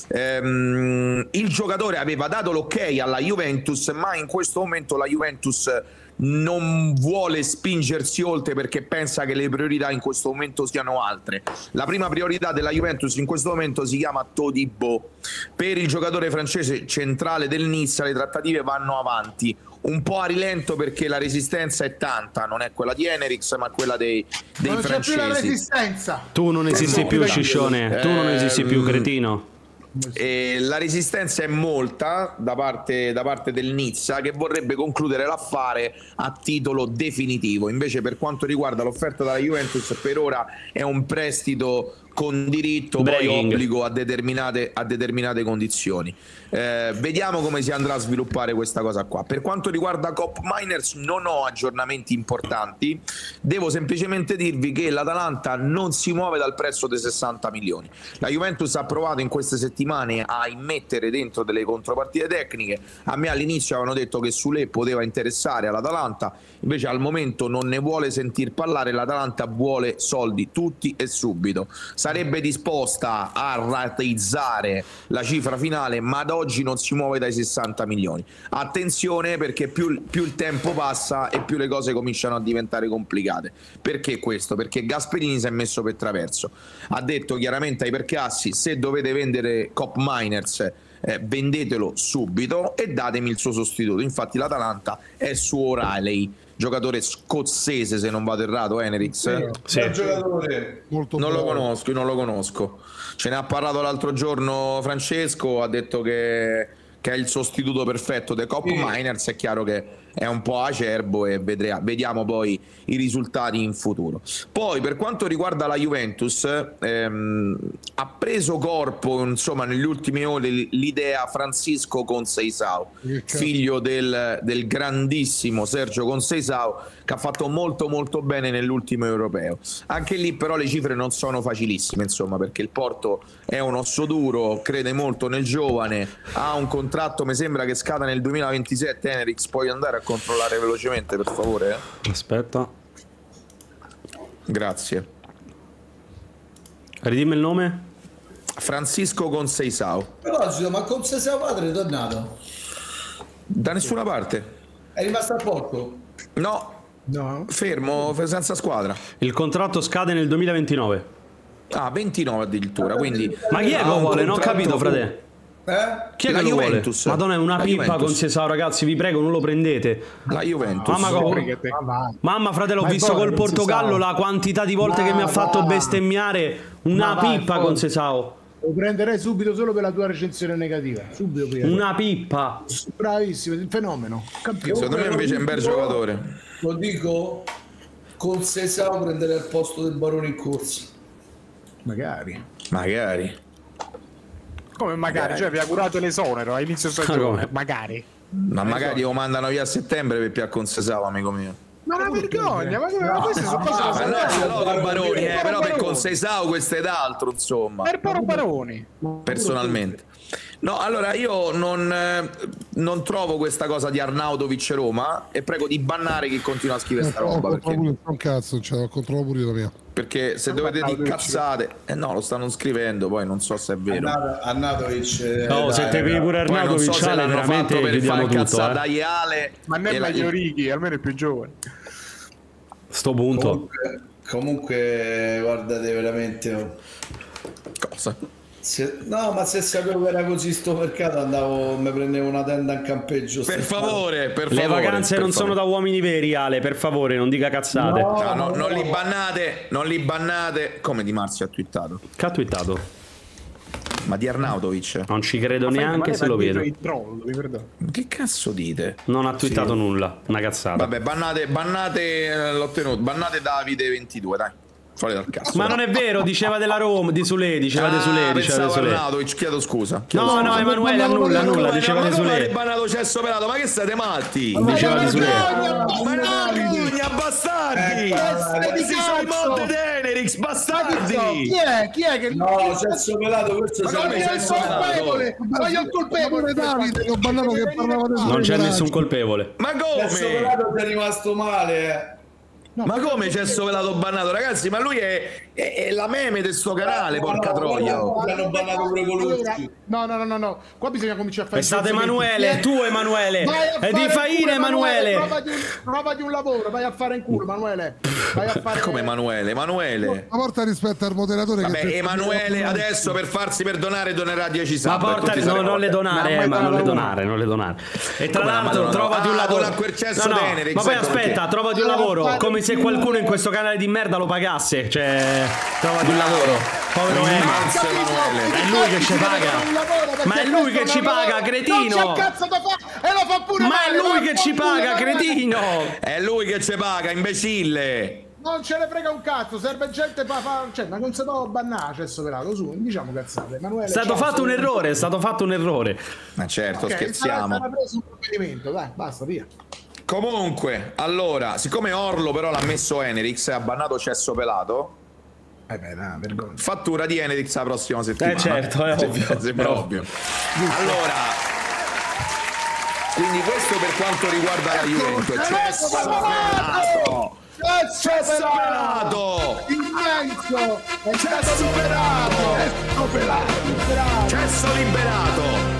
Il giocatore aveva dato l'ok alla Juventus, ma in questo momento la Juventus non vuole spingersi oltre, perché pensa che le priorità in questo momento siano altre. La prima priorità della Juventus in questo momento si chiama Todibo. Per il giocatore francese centrale del Nizza le trattative vanno avanti un po' a rilento, perché la resistenza è tanta, non è quella di Enerix ma quella dei francesi. Non c'è più la resistenza. Tu non esisti più, Ciccione, tu non esisti più, cretino. La resistenza è molta da parte del Nizza, che vorrebbe concludere l'affare a titolo definitivo. Invece per quanto riguarda l'offerta della Juventus, per ora è un prestito con diritto, poi obbligo a determinate condizioni. Vediamo come si andrà a sviluppare questa cosa qua. Per quanto riguarda Cop Miners non ho aggiornamenti importanti, devo semplicemente dirvi che l'Atalanta non si muove dal prezzo dei 60 milioni. La Juventus ha provato in queste settimane a immettere dentro delle contropartite tecniche. A me all'inizio avevano detto che Sule poteva interessare all'Atalanta, invece al momento non ne vuole sentir parlare. L'Atalanta vuole soldi tutti e subito, sarebbe disposta a rateizzare la cifra finale, ma ad oggi non si muove dai 60 milioni. Attenzione, perché più il tempo passa e più le cose cominciano a diventare complicate. Perché questo? Perché Gasperini si è messo per traverso, ha detto chiaramente ai percassi: se dovete vendere Cop Miners vendetelo subito e datemi il suo sostituto. Infatti l'Atalanta è su O'Reilly, giocatore scozzese se non vado errato, Enerix. Sì. Giocatore. Non lo conosco. Ce ne ha parlato l'altro giorno Francesco, ha detto che è il sostituto perfetto dei Cop Miners. È chiaro che è un po' acerbo e vediamo poi i risultati in futuro. Poi per quanto riguarda la Juventus, ha preso corpo insomma negli ultimi ore l'idea Francisco Conceição, figlio del grandissimo Sergio Conceição, che ha fatto molto molto bene nell'ultimo europeo. Anche lì però le cifre non sono facilissime, insomma, perché il Porto è un osso duro, crede molto nel giovane, ha un contratto mi sembra che scada nel 2027. Enerix, puoi andare a controllare velocemente per favore? Aspetta, grazie. Ridimmi il nome. Francisco Conceição. Ma Conceição padre è tornato da nessuna parte, è rimasto a Porto? No, fermo, senza squadra. Il contratto scade nel 2029. 29 addirittura, quindi. Ma chi è che lo vuole? Non ho capito, frate. Chi è la che lo Juventus vuole? Madonna, è una pippa Conceição, ragazzi, vi prego, non lo prendete. La Juventus. Mamma, fratello, ho visto col Portogallo la quantità di volte che mi ha fatto bestemmiare. Una pippa Conceição. Lo prenderei subito solo per la tua recensione negativa. Subito. Una pippa. Bravissimo, il fenomeno. Campione. Secondo me invece è un bel giocatore. Lo dico, con Sesao prendere il posto del Barone in corsa. Magari. Come magari? Cioè vi ha curato l'esonero a inizio stagione, magari. Ma magari lo mandano via a settembre per più con Sesao, amico mio. Ma una vergogna, ma queste sono cose Baroni, però per con Sesao questo ed altro, insomma. Per Baroni. Personalmente. No, allora io non trovo questa cosa di Arnautovic Roma e prego di bannare chi continua a scrivere sta roba. Perché un cazzo, lo controllo pure la mia. Perché se dovete dire cazzate, no, lo stanno scrivendo, poi non so se è vero. Arnautovic, no, se te pure Arnautovic, non so se l'hanno fatto per fare cazzate tutto, Iale. Ma non è meglio Righi, almeno è più giovane. Sto punto. Comunque guardate veramente. Cosa? No, ma se sapevo che era così sto mercato andavo, mi prendevo una tenda in campeggio. Per favore, le vacanze non sono da uomini veri, Ale, per favore, non dica cazzate. No, non li bannate. Come Di Marzio ha twittato? Che ha twittato? Ma di Arnautovic? Non ci credo neanche se lo vedo. Che cazzo dite? Non ha twittato nulla, una cazzata. Vabbè, bannate l'ottenuto, bannate Davide 22, dai. Fuori dal cazzo. Ma non è vero, diceva della Roma, di Sule, diceva di Sule, Arnautovic, chiedo scusa. No, Emanuele, annulla, diceva di Sule. Ma bannato Cesso Pelato, ma che siete matti? Diceva di Sule. Ma no, vergogna, bastardi! Questi sono i Monte Tenerix, bastardi! Chi è che... No, Cesso Pelato, questo è il colpevole! Voglio il colpevole, Davide! L'ho bannato che parlava di... Non c'è nessun colpevole. Ma come? Cesso Pelato è rimasto male, No, ma come Cesso Pelato bannato, ragazzi? Ma lui è la meme del suo canale, porca troia. Hanno bannato pure Colucci. No. Qua bisogna cominciare a fare. È stato Emanuele, tu Emanuele. E di Faina Emanuele. Prova di un lavoro, vai a fare in culo, Emanuele. Vai a fare. Come Emanuele? Una volta rispetto al moderatore. Vabbè, che Emanuele adesso per farsi perdonare donerà 10 sub. Ma porta, non le donare, non le donare. E tra l'altro trovati un lavoro. Ma poi aspetta, trovati un lavoro. Come se qualcuno in questo canale di merda lo pagasse, cioè trovati un lavoro. Povero Emanuele. È lui che ci paga. Ma è lui che ci paga, cretino. Non c'è cazzo da fare e lo fa pure. Ma è lui che ci paga, cretino. È lui che ci paga, imbecille. Non ce ne frega un cazzo, serve gente cioè, ma non si può bannare Cesso Pelato, su, diciamo cazzate. Emanuele, è stato fatto un errore, Ma certo, scherziamo. Sarà preso un provvedimento, dai, basta, via. Comunque, allora, siccome Orlo però l'ha messo Enerix e ha bannato Cesso Pelato, vergogna. Fattura di Enerix la prossima settimana. Certo, è ovvio. Sembra ovvio. Allora, quindi questo per quanto riguarda la Juventus. Cesso Pelato! Immenso! Cesso Pelato! Cesso liberato!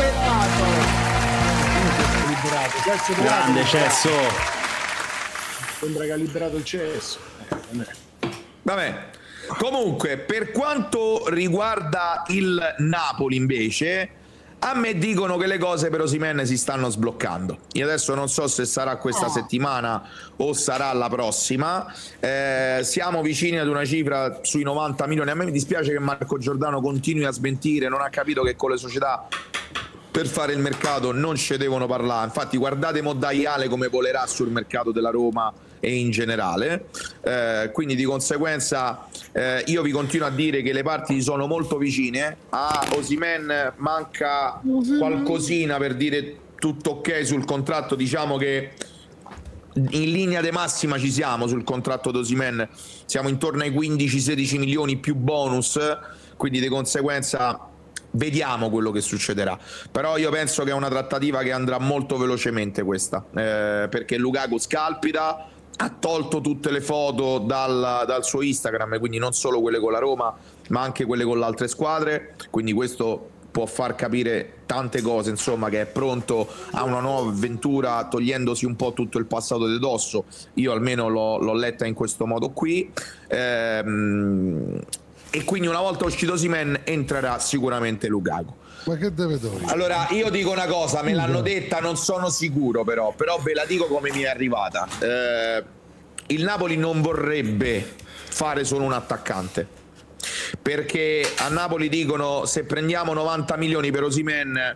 Grande Cesso. Sembra che ha liberato il Cesso. Vabbè. Comunque, per quanto riguarda il Napoli invece, a me dicono che le cose per Osimhen si stanno sbloccando. Io adesso non so se sarà questa settimana o sarà la prossima. Siamo vicini ad una cifra sui 90 milioni. A me mi dispiace che Marco Giordano continui a smentire, non ha capito che con le società per fare il mercato non ci devono parlare. Infatti guardate Modaiale come volerà sul mercato della Roma e in generale, quindi di conseguenza io vi continuo a dire che le parti sono molto vicine. A Osimhen manca qualcosina per dire tutto ok sul contratto, diciamo che in linea di massima ci siamo sul contratto di Osimhen, siamo intorno ai 15-16 milioni più bonus, quindi di conseguenza vediamo quello che succederà. Però io penso che è una trattativa che andrà molto velocemente questa, perché Lukaku scalpita, ha tolto tutte le foto dal suo Instagram, quindi non solo quelle con la Roma ma anche quelle con le altre squadre, quindi questo può far capire tante cose, insomma, che è pronto a una nuova avventura togliendosi un po' tutto il passato di dosso. Io almeno l'ho letta in questo modo qui, e quindi una volta uscito Osimhen entrerà sicuramente Lukaku. Ma che deve togliere? Allora io dico una cosa, me l'hanno detta, non sono sicuro però ve la dico come mi è arrivata. Il Napoli non vorrebbe fare solo un attaccante, perché a Napoli dicono: se prendiamo 90 milioni per Osimhen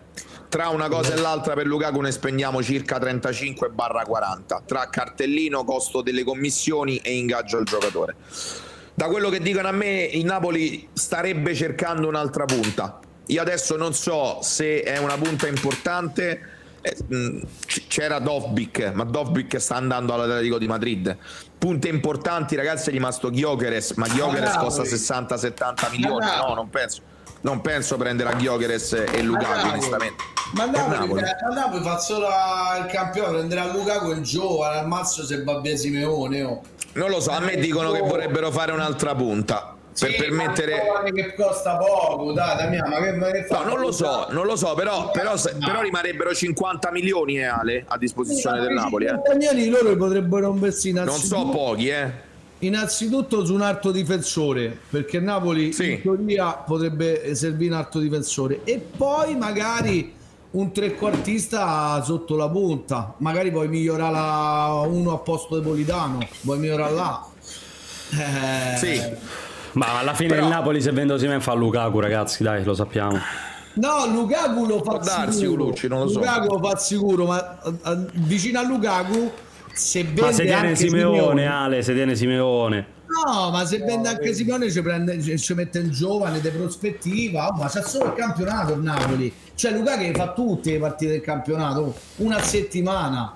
tra una cosa e l'altra per Lukaku ne spendiamo circa 35/40 tra cartellino, costo delle commissioni e ingaggio al giocatore. Da quello che dicono a me, il Napoli starebbe cercando un'altra punta. Io adesso non so se è una punta importante. C'era Dovbyk, ma Dovbyk sta andando all'Atletico di Madrid. Punte importanti, ragazzi, è rimasto Gyökeres, ma Gyökeres costa 60-70 milioni. No, non penso prendere a Gyökeres e Lukaku, onestamente. Ma Napoli fa solo il campione, prenderà Lukaku il giovane, al mazzo se va via Simeone. Non lo so, a me dicono che vorrebbero fare un'altra punta. Per permettere che costa poco, dai, ma che fa? No, non lo so, però rimarrebbero 50 milioni Ale a disposizione del Napoli. Italiani loro potrebbero investirsi innanzitutto. Non so pochi, Innanzitutto su un altro difensore, perché Napoli in teoria potrebbe servire un altro difensore, e poi magari un trequartista sotto la punta, magari puoi migliorare uno a posto di Politano, puoi migliorare là. Ma alla fine il Napoli, se vende Osimhen, fa Lukaku, ragazzi, dai, lo sappiamo. No, Lukaku lo fa sicuro. Lukaku lo fa sicuro, ma vicino a Lukaku se vende, ma se tiene Simeone, Ale, se tiene Simeone. No, ma se vende anche Simeone ci mette il giovane di prospettiva, ma c'è solo il campionato il Napoli. Cioè Lukaku che fa tutte le partite del campionato, una settimana.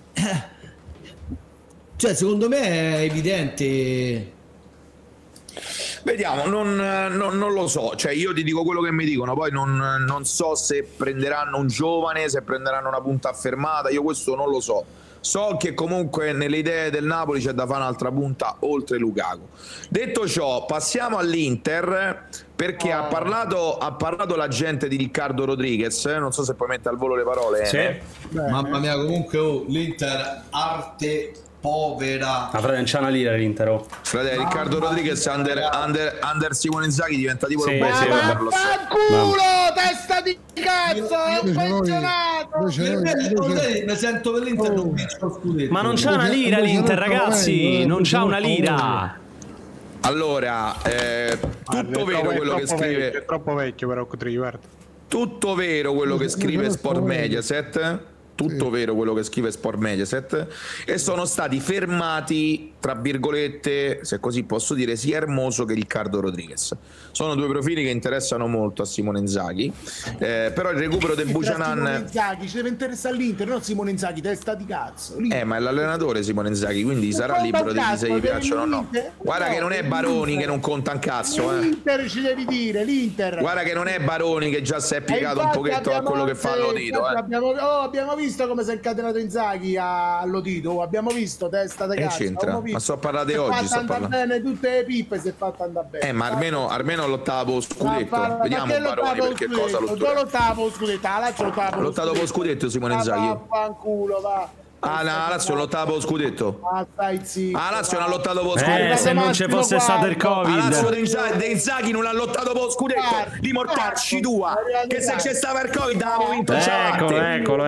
Cioè secondo me è evidente. Vediamo, non lo so, cioè io ti dico quello che mi dicono, poi non so se prenderanno un giovane, se prenderanno una punta affermata, io questo non lo so. So che comunque nelle idee del Napoli c'è da fare un'altra punta oltre Lukaku. Detto ciò, passiamo all'Inter, perché ha parlato la gente di Riccardo Rodriguez, non so se puoi mettere al volo le parole. Sì. Mamma mia, comunque l'Inter arte povera. Ma frate, non c'è una lira l'Inter. Frate, Riccardo Rodriguez under Simone Inzaghi diventa tipo un culo, testa di cazzo, è un pensionato. Mi sento per l'Inter non vince lo scudetto. Ma non c'è una lira l'Inter, ragazzi, non c'ha una lira. Allora, tutto vero quello che scrive. È troppo vecchio però, guarda. Tutto vero quello che scrive Sport Mediaset. Tutto vero quello che scrive Sport Mediaset, e sono stati fermati, tra virgolette, se così posso dire, sia Hermoso che Riccardo Rodriguez. Sono due profili che interessano molto a Simone Inzaghi, però il recupero del Buchanan... Simone Inzaghi ci deve interessare all'Inter, non Simone Inzaghi, testa di cazzo. Ma è l'allenatore Simone Inzaghi, quindi sarà libero di dire se gli piacciono o no. Guarda che non è Baroni che non conta un cazzo. L'Inter ci devi dire, l'Inter. Guarda che non è Baroni che già si è piegato un pochetto a quello che fa Lotito. Abbiamo visto come si è incatenato Inzaghi all'Odito, abbiamo visto, testa da cazzo. C'entra, ma sto parlando di oggi, sto parlando bene, tutte le pippe si è fatta andare bene. Ma almeno lottavo scudetto. Vediamo Baroni perché cosa lottato per scudetto Simone Inzaghi. Vaffanculo, va. La Lazio lottava per scudetto. La Lazio non ha lottato per scudetto. Se non ci fosse stato il Covid. La Lazio di Inzaghi non ha lottato per scudetto. Di mortacci tua. Che se c'è stato il Covid avevamo vinto. Eccolo.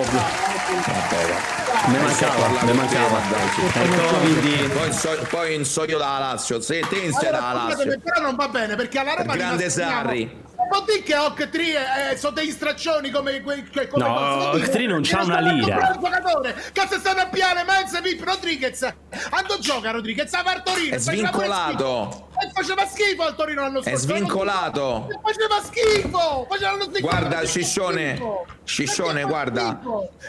Mi mancava. Poi in so io dalla Lazio. Se te in sei dalla Lazio. Però non va bene perché alla Roma grande Sarri. Non dire che Octri sono dei straccioni come no, Octri non c'ha una lira. Cazzo stanno a piare Menz e Pip Rodriguez. Ando gioca Rodriguez a Torino. È svincolato. E faceva schifo al Torino l'anno scorso. È svincolato. Faceva schifo. Guarda Sciscione, guarda.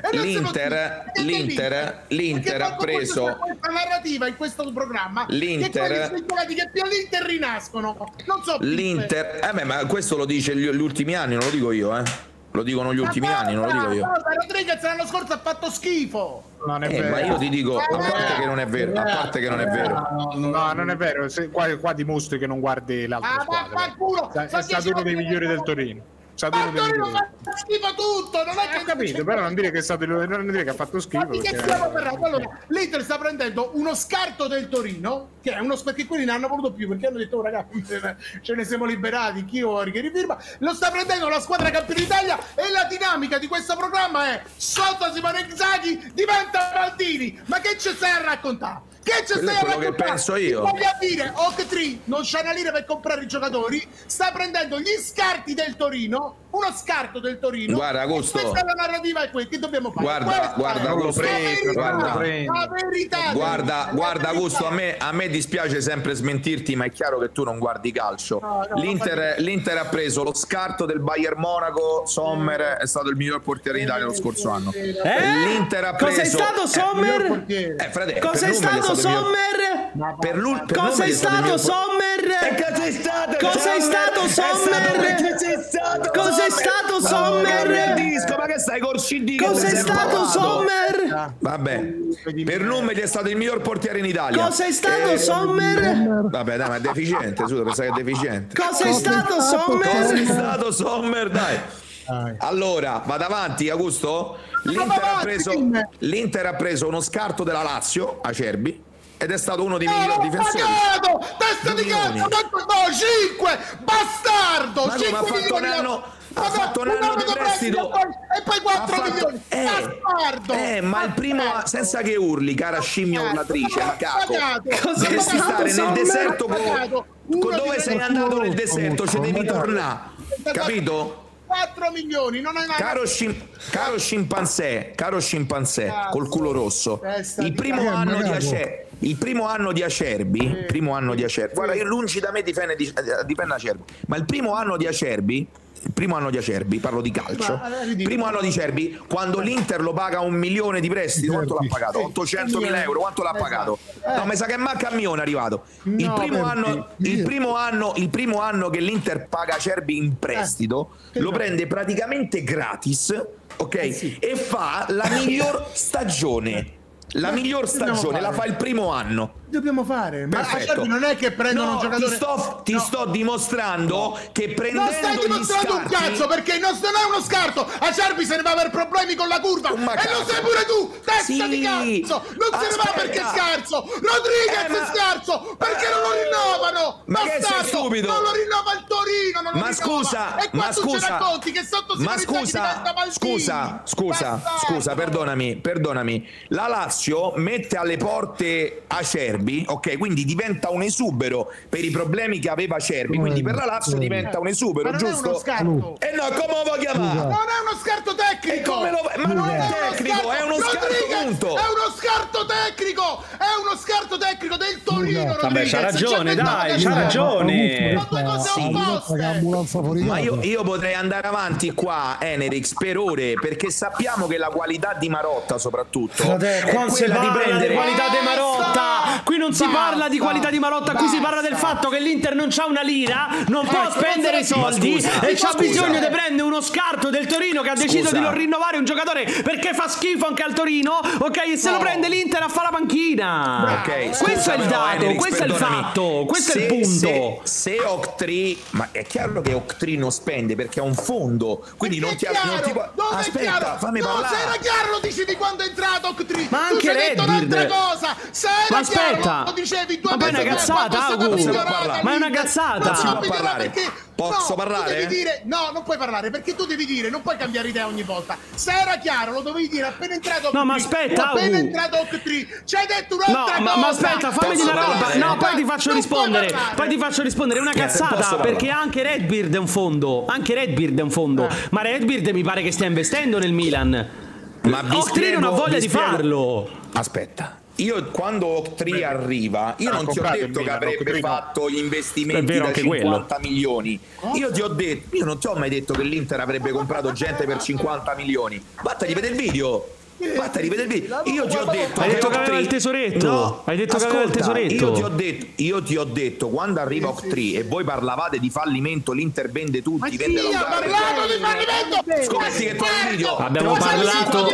L'Inter ha preso questa narrativa in questo programma. L'Inter che più l'Inter rinascono. Non so. L'Inter ma questo lo dice gli ultimi anni, non lo dico io, Lo dicono gli ultimi anni, non lo dico io. Rodriguez l'anno scorso ha fatto schifo. Non è vero. Ma io ti dico, a parte che non è vero, No, non è vero. Qua dimostri che non guardi l'altra squadra. È stato uno dei migliori del Torino. Ma Torino fa schifo tutto, non è che capito, però non dire che è stato, non dire che ha fatto schifo. Allora, l'Inter sta prendendo uno scarto del Torino, che è uno perché quelli ne hanno voluto più, perché hanno detto ragazzi ce ne siamo liberati, chi ora che rifirma, lo sta prendendo la squadra campione d'Italia, e la dinamica di questo programma è sotto Simone Inzaghi diventa Maldini. Ma che ci stai a raccontare? Che c'è quello che penso io. Voglio dire, Octri non c'ha una lira per comprare i giocatori, sta prendendo gli scarti del Torino uno scarto del Torino. Guarda, Augusto, questa è la narrativa, che dobbiamo fare. Guarda, Augusto, a me dispiace sempre smentirti, ma è chiaro che tu non guardi calcio. L'Inter ha preso lo scarto del Bayern Monaco. Sommer è stato il miglior portiere in Italia lo scorso anno. L'Inter ha preso. Cos'è stato Sommer? Cos'è stato Sommer? Cosa è stato Sommer? Cosa è stato Sommer? Cosa è stato Sommer? Ma che stai col CD? Cosa è stato Sommer? Vabbè, per numeri è stato il miglior portiere in Italia. Cosa è stato Sommer? Vabbè, dai, ma è deficiente, su, pensa che è deficiente. Cosa è stato Sommer? Cosa è stato Sommer, dai. Allora, vado avanti, Augusto. L'Inter ha preso uno scarto della Lazio, Acerbi, ed è stato uno dei migliori difensori. Testa di cazzo, no, 5 bastardo. Ma 5 milioni. Ha fatto un anno di prestito e poi 4 milioni. Bastardo. Ma il primo, senza che urli, cara scimmia urlatrice, macaco. Cos'è Dovresti stare stato nel deserto dove sei andato nel deserto, ci devi tornare, capito? 4 milioni, non è una... Caro scimpanzé, col culo rosso, il primo anno di Acerbi, guarda, io lungi da me difende Acerbi, ma il primo anno di Acerbi, parlo di calcio, primo anno di Acerbi, quando l'Inter lo paga 1 milione di prestito, quanto l'ha pagato? 800.000 euro, quanto l'ha pagato? No, mi sa che manca a milione è arrivato. Il primo anno che l'Inter paga Acerbi in prestito, lo prende praticamente gratis, ok? E fa la miglior stagione. La miglior stagione la fa il primo anno. Dobbiamo fare, ma Acerbi non è che prendono un giocatore. Ti sto dimostrando che prendendo non stai dimostrando un cazzo, perché non è uno scarto. Acerbi se ne va per problemi con la curva e lo sai pure tu, testa di cazzo. Non se ne va perché è scarso. Rodriguez è scarso perché non lo rinnovano. Ma che sei stupido? Non lo rinnova il Torino, non lo rinnova. E qua tu ci racconti che sotto scusa, perdonami. La Lazio mette alle porte Acerbi, ok, quindi diventa un esubero per i problemi che aveva Acerbi, quindi per la Lazio diventa un esubero, ma giusto? È uno scarto. E no, come lo vuoi chiamare? Non è uno scarto tecnico. Ma non è tecnico, è uno scarto, punto. È uno scarto tecnico del Torino. Vabbè, c'ha ragione, dai, c'ha ragione. Ma io potrei andare avanti qua, Enerix, per ore, perché sappiamo che la qualità di Marotta soprattutto quando si parla di qualità di Marotta, qui non si parla di qualità di Marotta, qui si parla del fatto che l'Inter non c'ha una lira, non può spendere i soldi e c'ha bisogno di prendere uno scarto del Torino che ha deciso di non rinnovare un giocatore perché fa schifo anche al Torino, ok? E se lo prende l'Inter a fare la panchina. Questo è il dato, questo è il fatto, questo è il punto. Se Octree, ma è chiaro che Octree non spende perché è un fondo, quindi non ti aspetta, fammi parlare. Se era chiaro lo dicevi quando è entrato Octree. Ma anche Redbird. Ma aspetta, lo dicevi 2 ma è una cazzata, Augusto. Ma è una cazzata. Posso parlare? Devi dire, no, non puoi parlare perché tu devi dire, non puoi cambiare idea ogni volta. Se era chiaro, lo dovevi dire appena entrato Octree. No, ma aspetta, appena entrato Octree, ci hai detto un'altra cosa. Ma aspetta, fammi dire una roba. No, poi ti faccio rispondere. È una cazzata perché anche Redbird è un fondo. Ma Redbird mi pare che stia investendo nel Milan. Ma Octree non ha voglia di farlo. Aspetta. Io quando Octree arriva, io non ti ho detto che avrebbe fatto gli investimenti da 50 milioni. Io non ti ho mai detto che l'Inter avrebbe comprato gente per 50 milioni. Vattene, vedi il video. Io ti ho detto hai detto che aveva il tesoretto. No, hai detto che aveva il tesoretto. Io ti ho detto quando arriva Octree e voi parlavate di fallimento, l'Inter vende tutti, vende parlato di fallimento. Scommetti che tu hai il video. Abbiamo parlato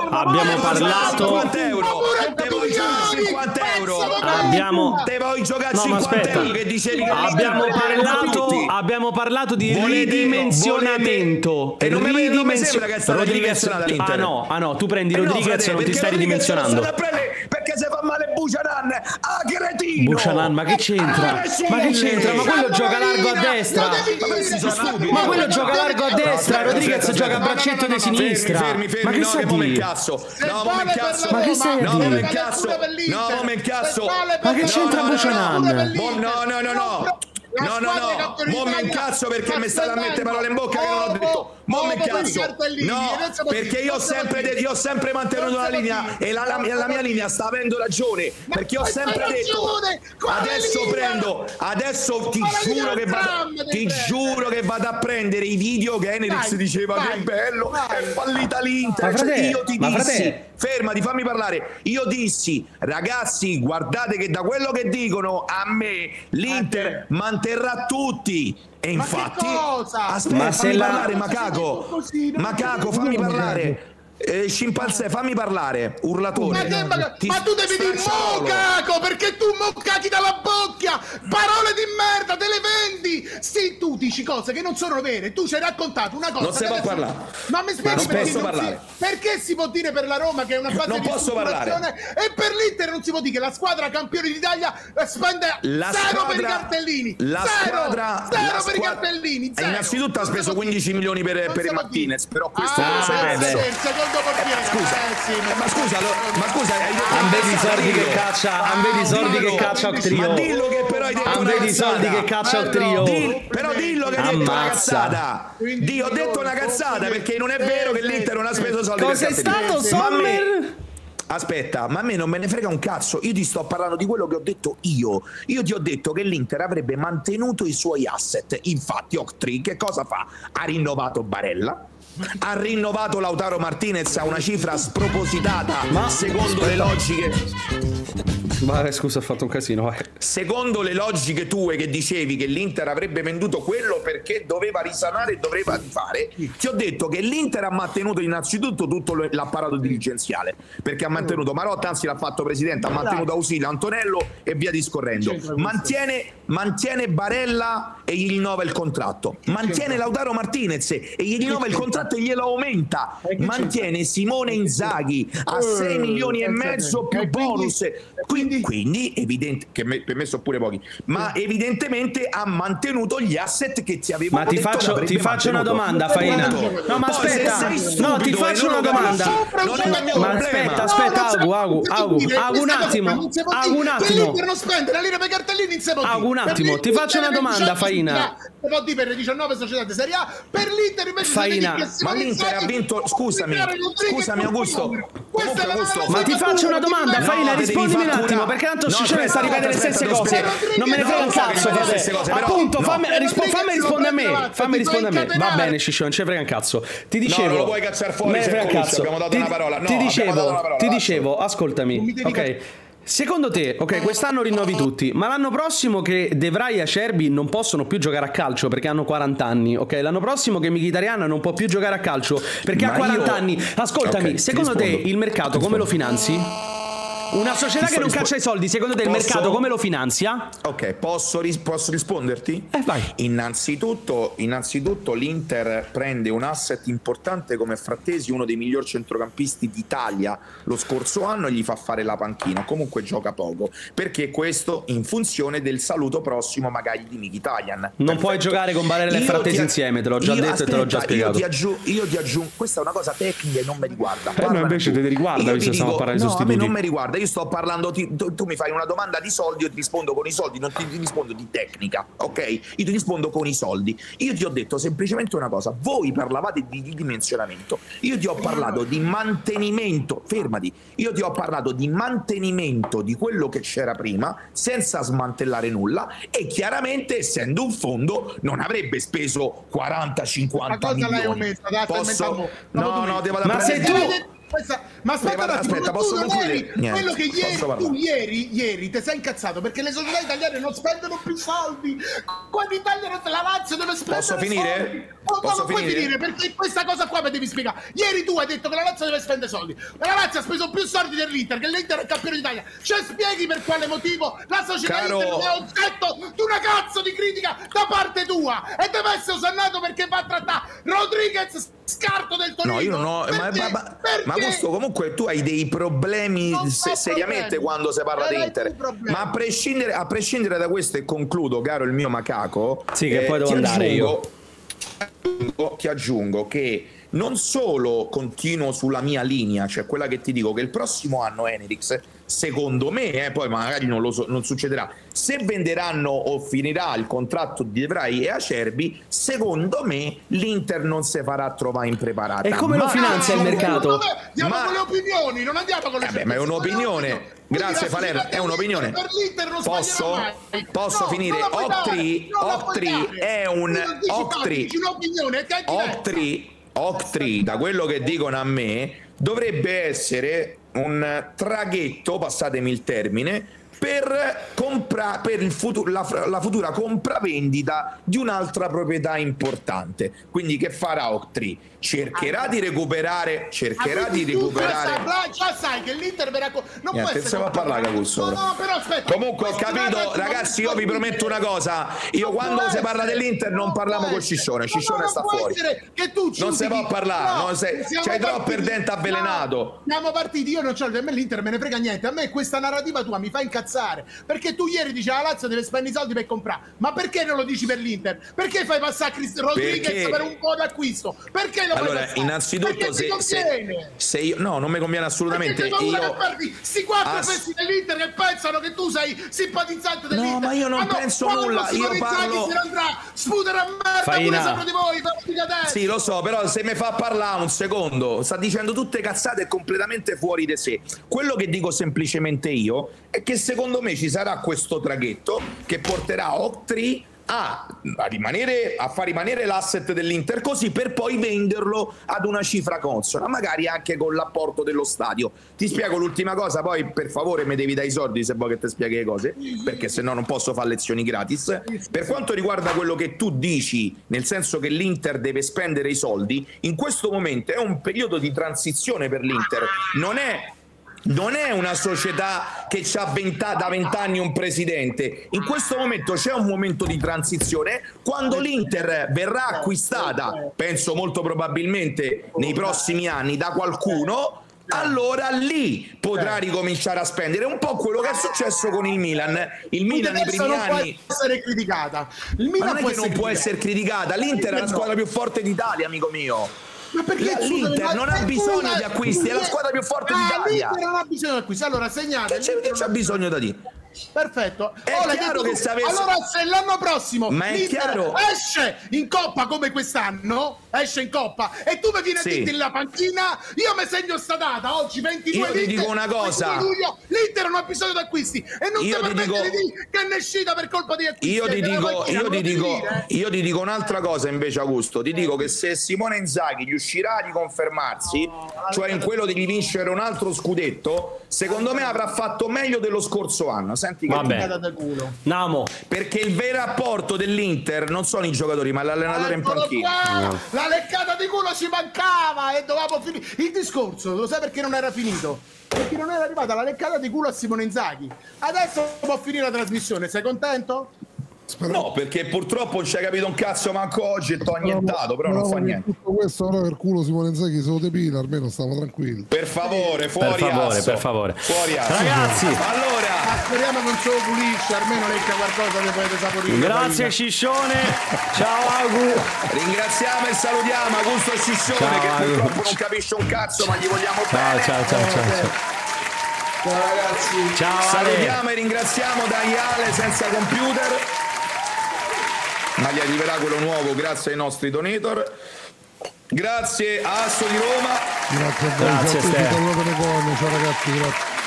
50 euro. Te vuoi giocare 50 euro. Te vuoi giocare 50 euro che dicevi che abbiamo parlato di ridimensionamento. E non mi sembra che è stata ridimensionata l'Inter. Ah no, tu prendi Rodriguez e non ti stai ridimensionando. Perché se fa male Buchanan, cretino. Buchanan, ma che c'entra? Ma quello gioca largo a destra. Ma quello gioca largo a destra. Rodriguez gioca a braccetto di sinistra. Ma che stai dire? Ma che stai a dire? No, Ma che c'entra Buchanan? No. mo me incazzo perché mi state a mettere parole in bocca che non ho detto. Mo me incazzo. No, perché io ho sempre mantenuto la linea e la mia linea sta avendo ragione, perché ho sempre detto adesso ti giuro che vado a prendere i video che Enerix diceva che è bello, è fallita l'Inter. Io ti dissi, fermati, fammi parlare. Io dissi, ragazzi, guardate che da quello che dicono a me l'Inter manterrà tutti. E infatti, aspetta, fammi parlare, Macaco, fammi parlare. Scimpanzé, fammi parlare, urlatore. Ma tu devi dire Caco, perché tu cachi dalla bocca, parole di merda, te le vendi. Sì, tu dici cose che non sono vere. Tu ci hai raccontato una cosa. Non si può parlare. Ma mi spieghi perché si può dire per la Roma che è una base di ristrutturazione e per l'Inter non si può dire che la squadra campione d'Italia spende zero per i cartellini. Zero per i cartellini. Innanzitutto ha speso 15 milioni per i Martinez, però questo non lo so. Ma scusa, vedi i soldi che caccia il trio. Ma dillo che però hai detto una i soldi che caccia il trio. Però dillo che hai detto una cazzata. Ho detto una cazzata perché non è vero che l'Inter non ha speso soldi. Cos'è stato Sommer? Aspetta, ma a me non me ne frega un cazzo. Io ti sto parlando di quello che ho detto io. Io ti ho detto che l'Inter avrebbe mantenuto i suoi asset. Infatti Octree che cosa fa? Ha rinnovato Barella, ha rinnovato Lautaro Martinez a una cifra spropositata, ma secondo le logiche. Ma scusa, ho fatto un casino. Secondo le logiche tue che dicevi che l'Inter avrebbe venduto quello perché doveva risanare e doveva fare, ti ho detto che l'Inter ha mantenuto innanzitutto tutto l'apparato dirigenziale, perché ha mantenuto Marotta, anzi l'ha fatto presidente, ha mantenuto Ausilio, Antonello e via discorrendo. Mantiene Barella e gli rinnova il contratto. Mantiene Lautaro Martinez e gli rinnova il contratto e glielo aumenta. Mantiene Simone Inzaghi a 6 milioni e mezzo più bonus. Quindi evidente che per me sono pure pochi, ma evidentemente ha mantenuto gli asset che ti avevo detto. Ma ti faccio una domanda, Faina. No, ma aspetta, no, ti faccio una domanda. Ma aspetta, Agu, un attimo. Ti faccio una domanda, Faina. Per le 19 società di Serie A, per l'Inter invece ma l'Inter ha vinto, scusami Augusto, ma ti faccio una domanda, Faina, rispondimi un attimo, perché tanto Sciscione sta ripetendo le stesse cose, non me ne frega un cazzo, appunto, fammi rispondere a me, va bene Sciscione, non ce ne frega un cazzo, ti dicevo, no, non lo puoi cacciare fuori, abbiamo dato una parola, ti dicevo, ascoltami, ok? Secondo te, ok, quest'anno rinnovi tutti, ma l'anno prossimo che De Vrij e Acerbi non possono più giocare a calcio perché hanno 40 anni, ok? L'anno prossimo che Mkhitaryan non può più giocare a calcio perché ha 40 anni. Ascoltami, secondo te il mercato come lo finanzi? Una società che non caccia i soldi, secondo te il mercato come lo finanzia? Ok, posso risponderti? Vai. Innanzitutto l'Inter prende un asset importante come Frattesi, uno dei migliori centrocampisti d'Italia lo scorso anno, e gli fa fare la panchina. Comunque gioca poco, perché questo in funzione del saluto prossimo magari di Mkhitaryan. Non puoi giocare con Barella e Frattesi insieme, te l'ho già detto e te l'ho già spiegato. Io ti aggiungo, questa è una cosa tecnica e non mi riguarda. No, invece te riguarda, visto che stiamo parlando di sostituti. A me non mi riguarda. Io sto parlando, tu mi fai una domanda di soldi, io ti rispondo con i soldi, non ti rispondo di tecnica, ok? Io ti rispondo con i soldi. Io ti ho detto semplicemente una cosa, voi parlavate di dimensionamento, io ti ho parlato di mantenimento, fermati, io ti ho parlato di mantenimento di quello che c'era prima senza smantellare nulla, e chiaramente essendo un fondo non avrebbe speso 40-50 milioni. No, devo ma se tu... Ma aspetta, posso concludere? Quello che ieri ti sei incazzato perché le società italiane non spendono più soldi. Quando Italia la Lazio deve spendere. Posso finire? Non puoi finire, perché questa cosa qua mi devi spiegare. Ieri tu hai detto che la Lazio deve spendere soldi. La Lazio ha speso più soldi dell'Inter, che l'Inter è campione d'Italia. Cioè, spieghi per quale motivo la società Inter non è oggetto di una cazzo di critica da parte tua e deve essere osannato perché va a trattare Rodriguez, scarto del Torino. No, io non ho. Ma Augusto, comunque tu hai dei problemi seriamente quando si parla di Inter. Ma a prescindere da questo, e concludo, caro il mio macaco, sì, che poi devo andare io. Ti aggiungo che non solo continuo sulla mia linea, cioè quella che ti dico che il prossimo anno Enerix, secondo me, poi magari non succederà, se venderanno o finirà il contratto di De Vrij e Acerbi, secondo me l'Inter non si farà trovare impreparata. E come lo finanzia il mercato? Andiamo con le opinioni, non andiamo con le ma è un'opinione. Grazie Faler, è un'opinione. Posso finire? Octree, da quello che dicono a me, dovrebbe essere un traghetto, passatemi il termine, per la futura compravendita di un'altra proprietà importante. Quindi che farà Octree? Cercherà di recuperare già sai che l'Inter verrà non può essere a parlare Cacusso. No, però aspetta. Comunque ho capito, ragazzi, io vi prometto una cosa, io quando si parla dell'Inter non parliamo con Ciccione sta fuori. Che tu non si può parlare, c'hai troppo il dente avvelenato. Siamo partiti, io non c'ho, a me l'Inter me ne frega niente, a me questa narrativa tua mi fa incazzare, perché tu ieri dicevi la Lazio deve spendere i soldi per comprare, ma perché non lo dici per l'Inter? Perché fai passare Rodriguez per un po' d'acquisto? Perché allora, innanzitutto se io non mi conviene assolutamente. Io sti quattro pezzi dell'Inter che pensano che tu sei simpatizzante dell'Inter. No, ma io non penso nulla. Io parlo. Sputerà merda pure sopra di voi. Sì, lo so, però se mi fa parlare un secondo, sta dicendo tutte cazzate completamente fuori di sé. Quello che dico semplicemente io è che secondo me ci sarà questo traghetto che porterà Octree a far rimanere l'asset dell'Inter così per poi venderlo ad una cifra consona, magari anche con l'apporto dello stadio. Ti spiego l'ultima cosa, poi per favore mi devi dare i soldi se vuoi che ti spieghi le cose, perché se no non posso fare lezioni gratis. Per quanto riguarda quello che tu dici, nel senso che l'Inter deve spendere i soldi, in questo momento è un periodo di transizione per l'Inter, non è una società che ha da 20 anni un presidente. In questo momento c'è un momento di transizione. Quando l'Inter verrà acquistata, penso molto probabilmente nei prossimi anni, da qualcuno, allora lì potrà ricominciare a spendere. Un po' quello che è successo con il Milan. Il Milan nei primi anni può essere criticata. Il Milan non può essere criticata. L'Inter è la squadra più forte d'Italia, amico mio. Ma perché l'Inter non ha bisogno di acquisti, è la squadra più forte d'Italia. L'Inter non ha bisogno di acquisti, allora segnate. Che c'ha bisogno da dire? Perfetto. È chiaro che se avesse... Allora se l'anno prossimo l'Inter esce in Coppa come quest'anno, esce in Coppa e tu mi vieni a dire nella panchina, io mi segno sta data, oggi 22 io ti dico una cosa, luglio, l'Inter non ha bisogno di acquisti e non ti permette di dire che è uscita per colpa di acquisti. Io ti dico un'altra cosa invece, Augusto, ti dico che se Simone Inzaghi riuscirà a riconfermarsi, cioè in quello di vincere un altro scudetto, secondo me avrà fatto meglio dello scorso anno. Senti che Namo, perché il vero apporto dell'Inter non sono i giocatori ma l'allenatore in panchina. La leccata di culo ci mancava e dovevamo finire il discorso. Lo sai perché non era finito? Perché non era arrivata la leccata di culo a Simone Inzaghi. Adesso può finire la trasmissione, sei contento? No, perché purtroppo non ci hai capito un cazzo manco oggi e t'ho annientato, però non fa niente. Tutto questo ora per culo Simone Inzaghi se lo depila, almeno stiamo tranquilli. Per favore, per favore. Fuori ragazzi, allora speriamo non se lo pulisce, almeno lecca qualcosa che potete saporire. Grazie Ciccione. Ciao Agu. Ringraziamo e salutiamo Augusto e Ciccione, che purtroppo non capisce un cazzo, ma gli vogliamo bene. Ciao. Ciao ragazzi. Ciao. Salutiamo e ringraziamo Daniele senza computer. Ma gli arriverà quello nuovo grazie ai nostri donator. Grazie a Asso di Roma. Grazie a voi. Grazie, ciao ragazzi, grazie.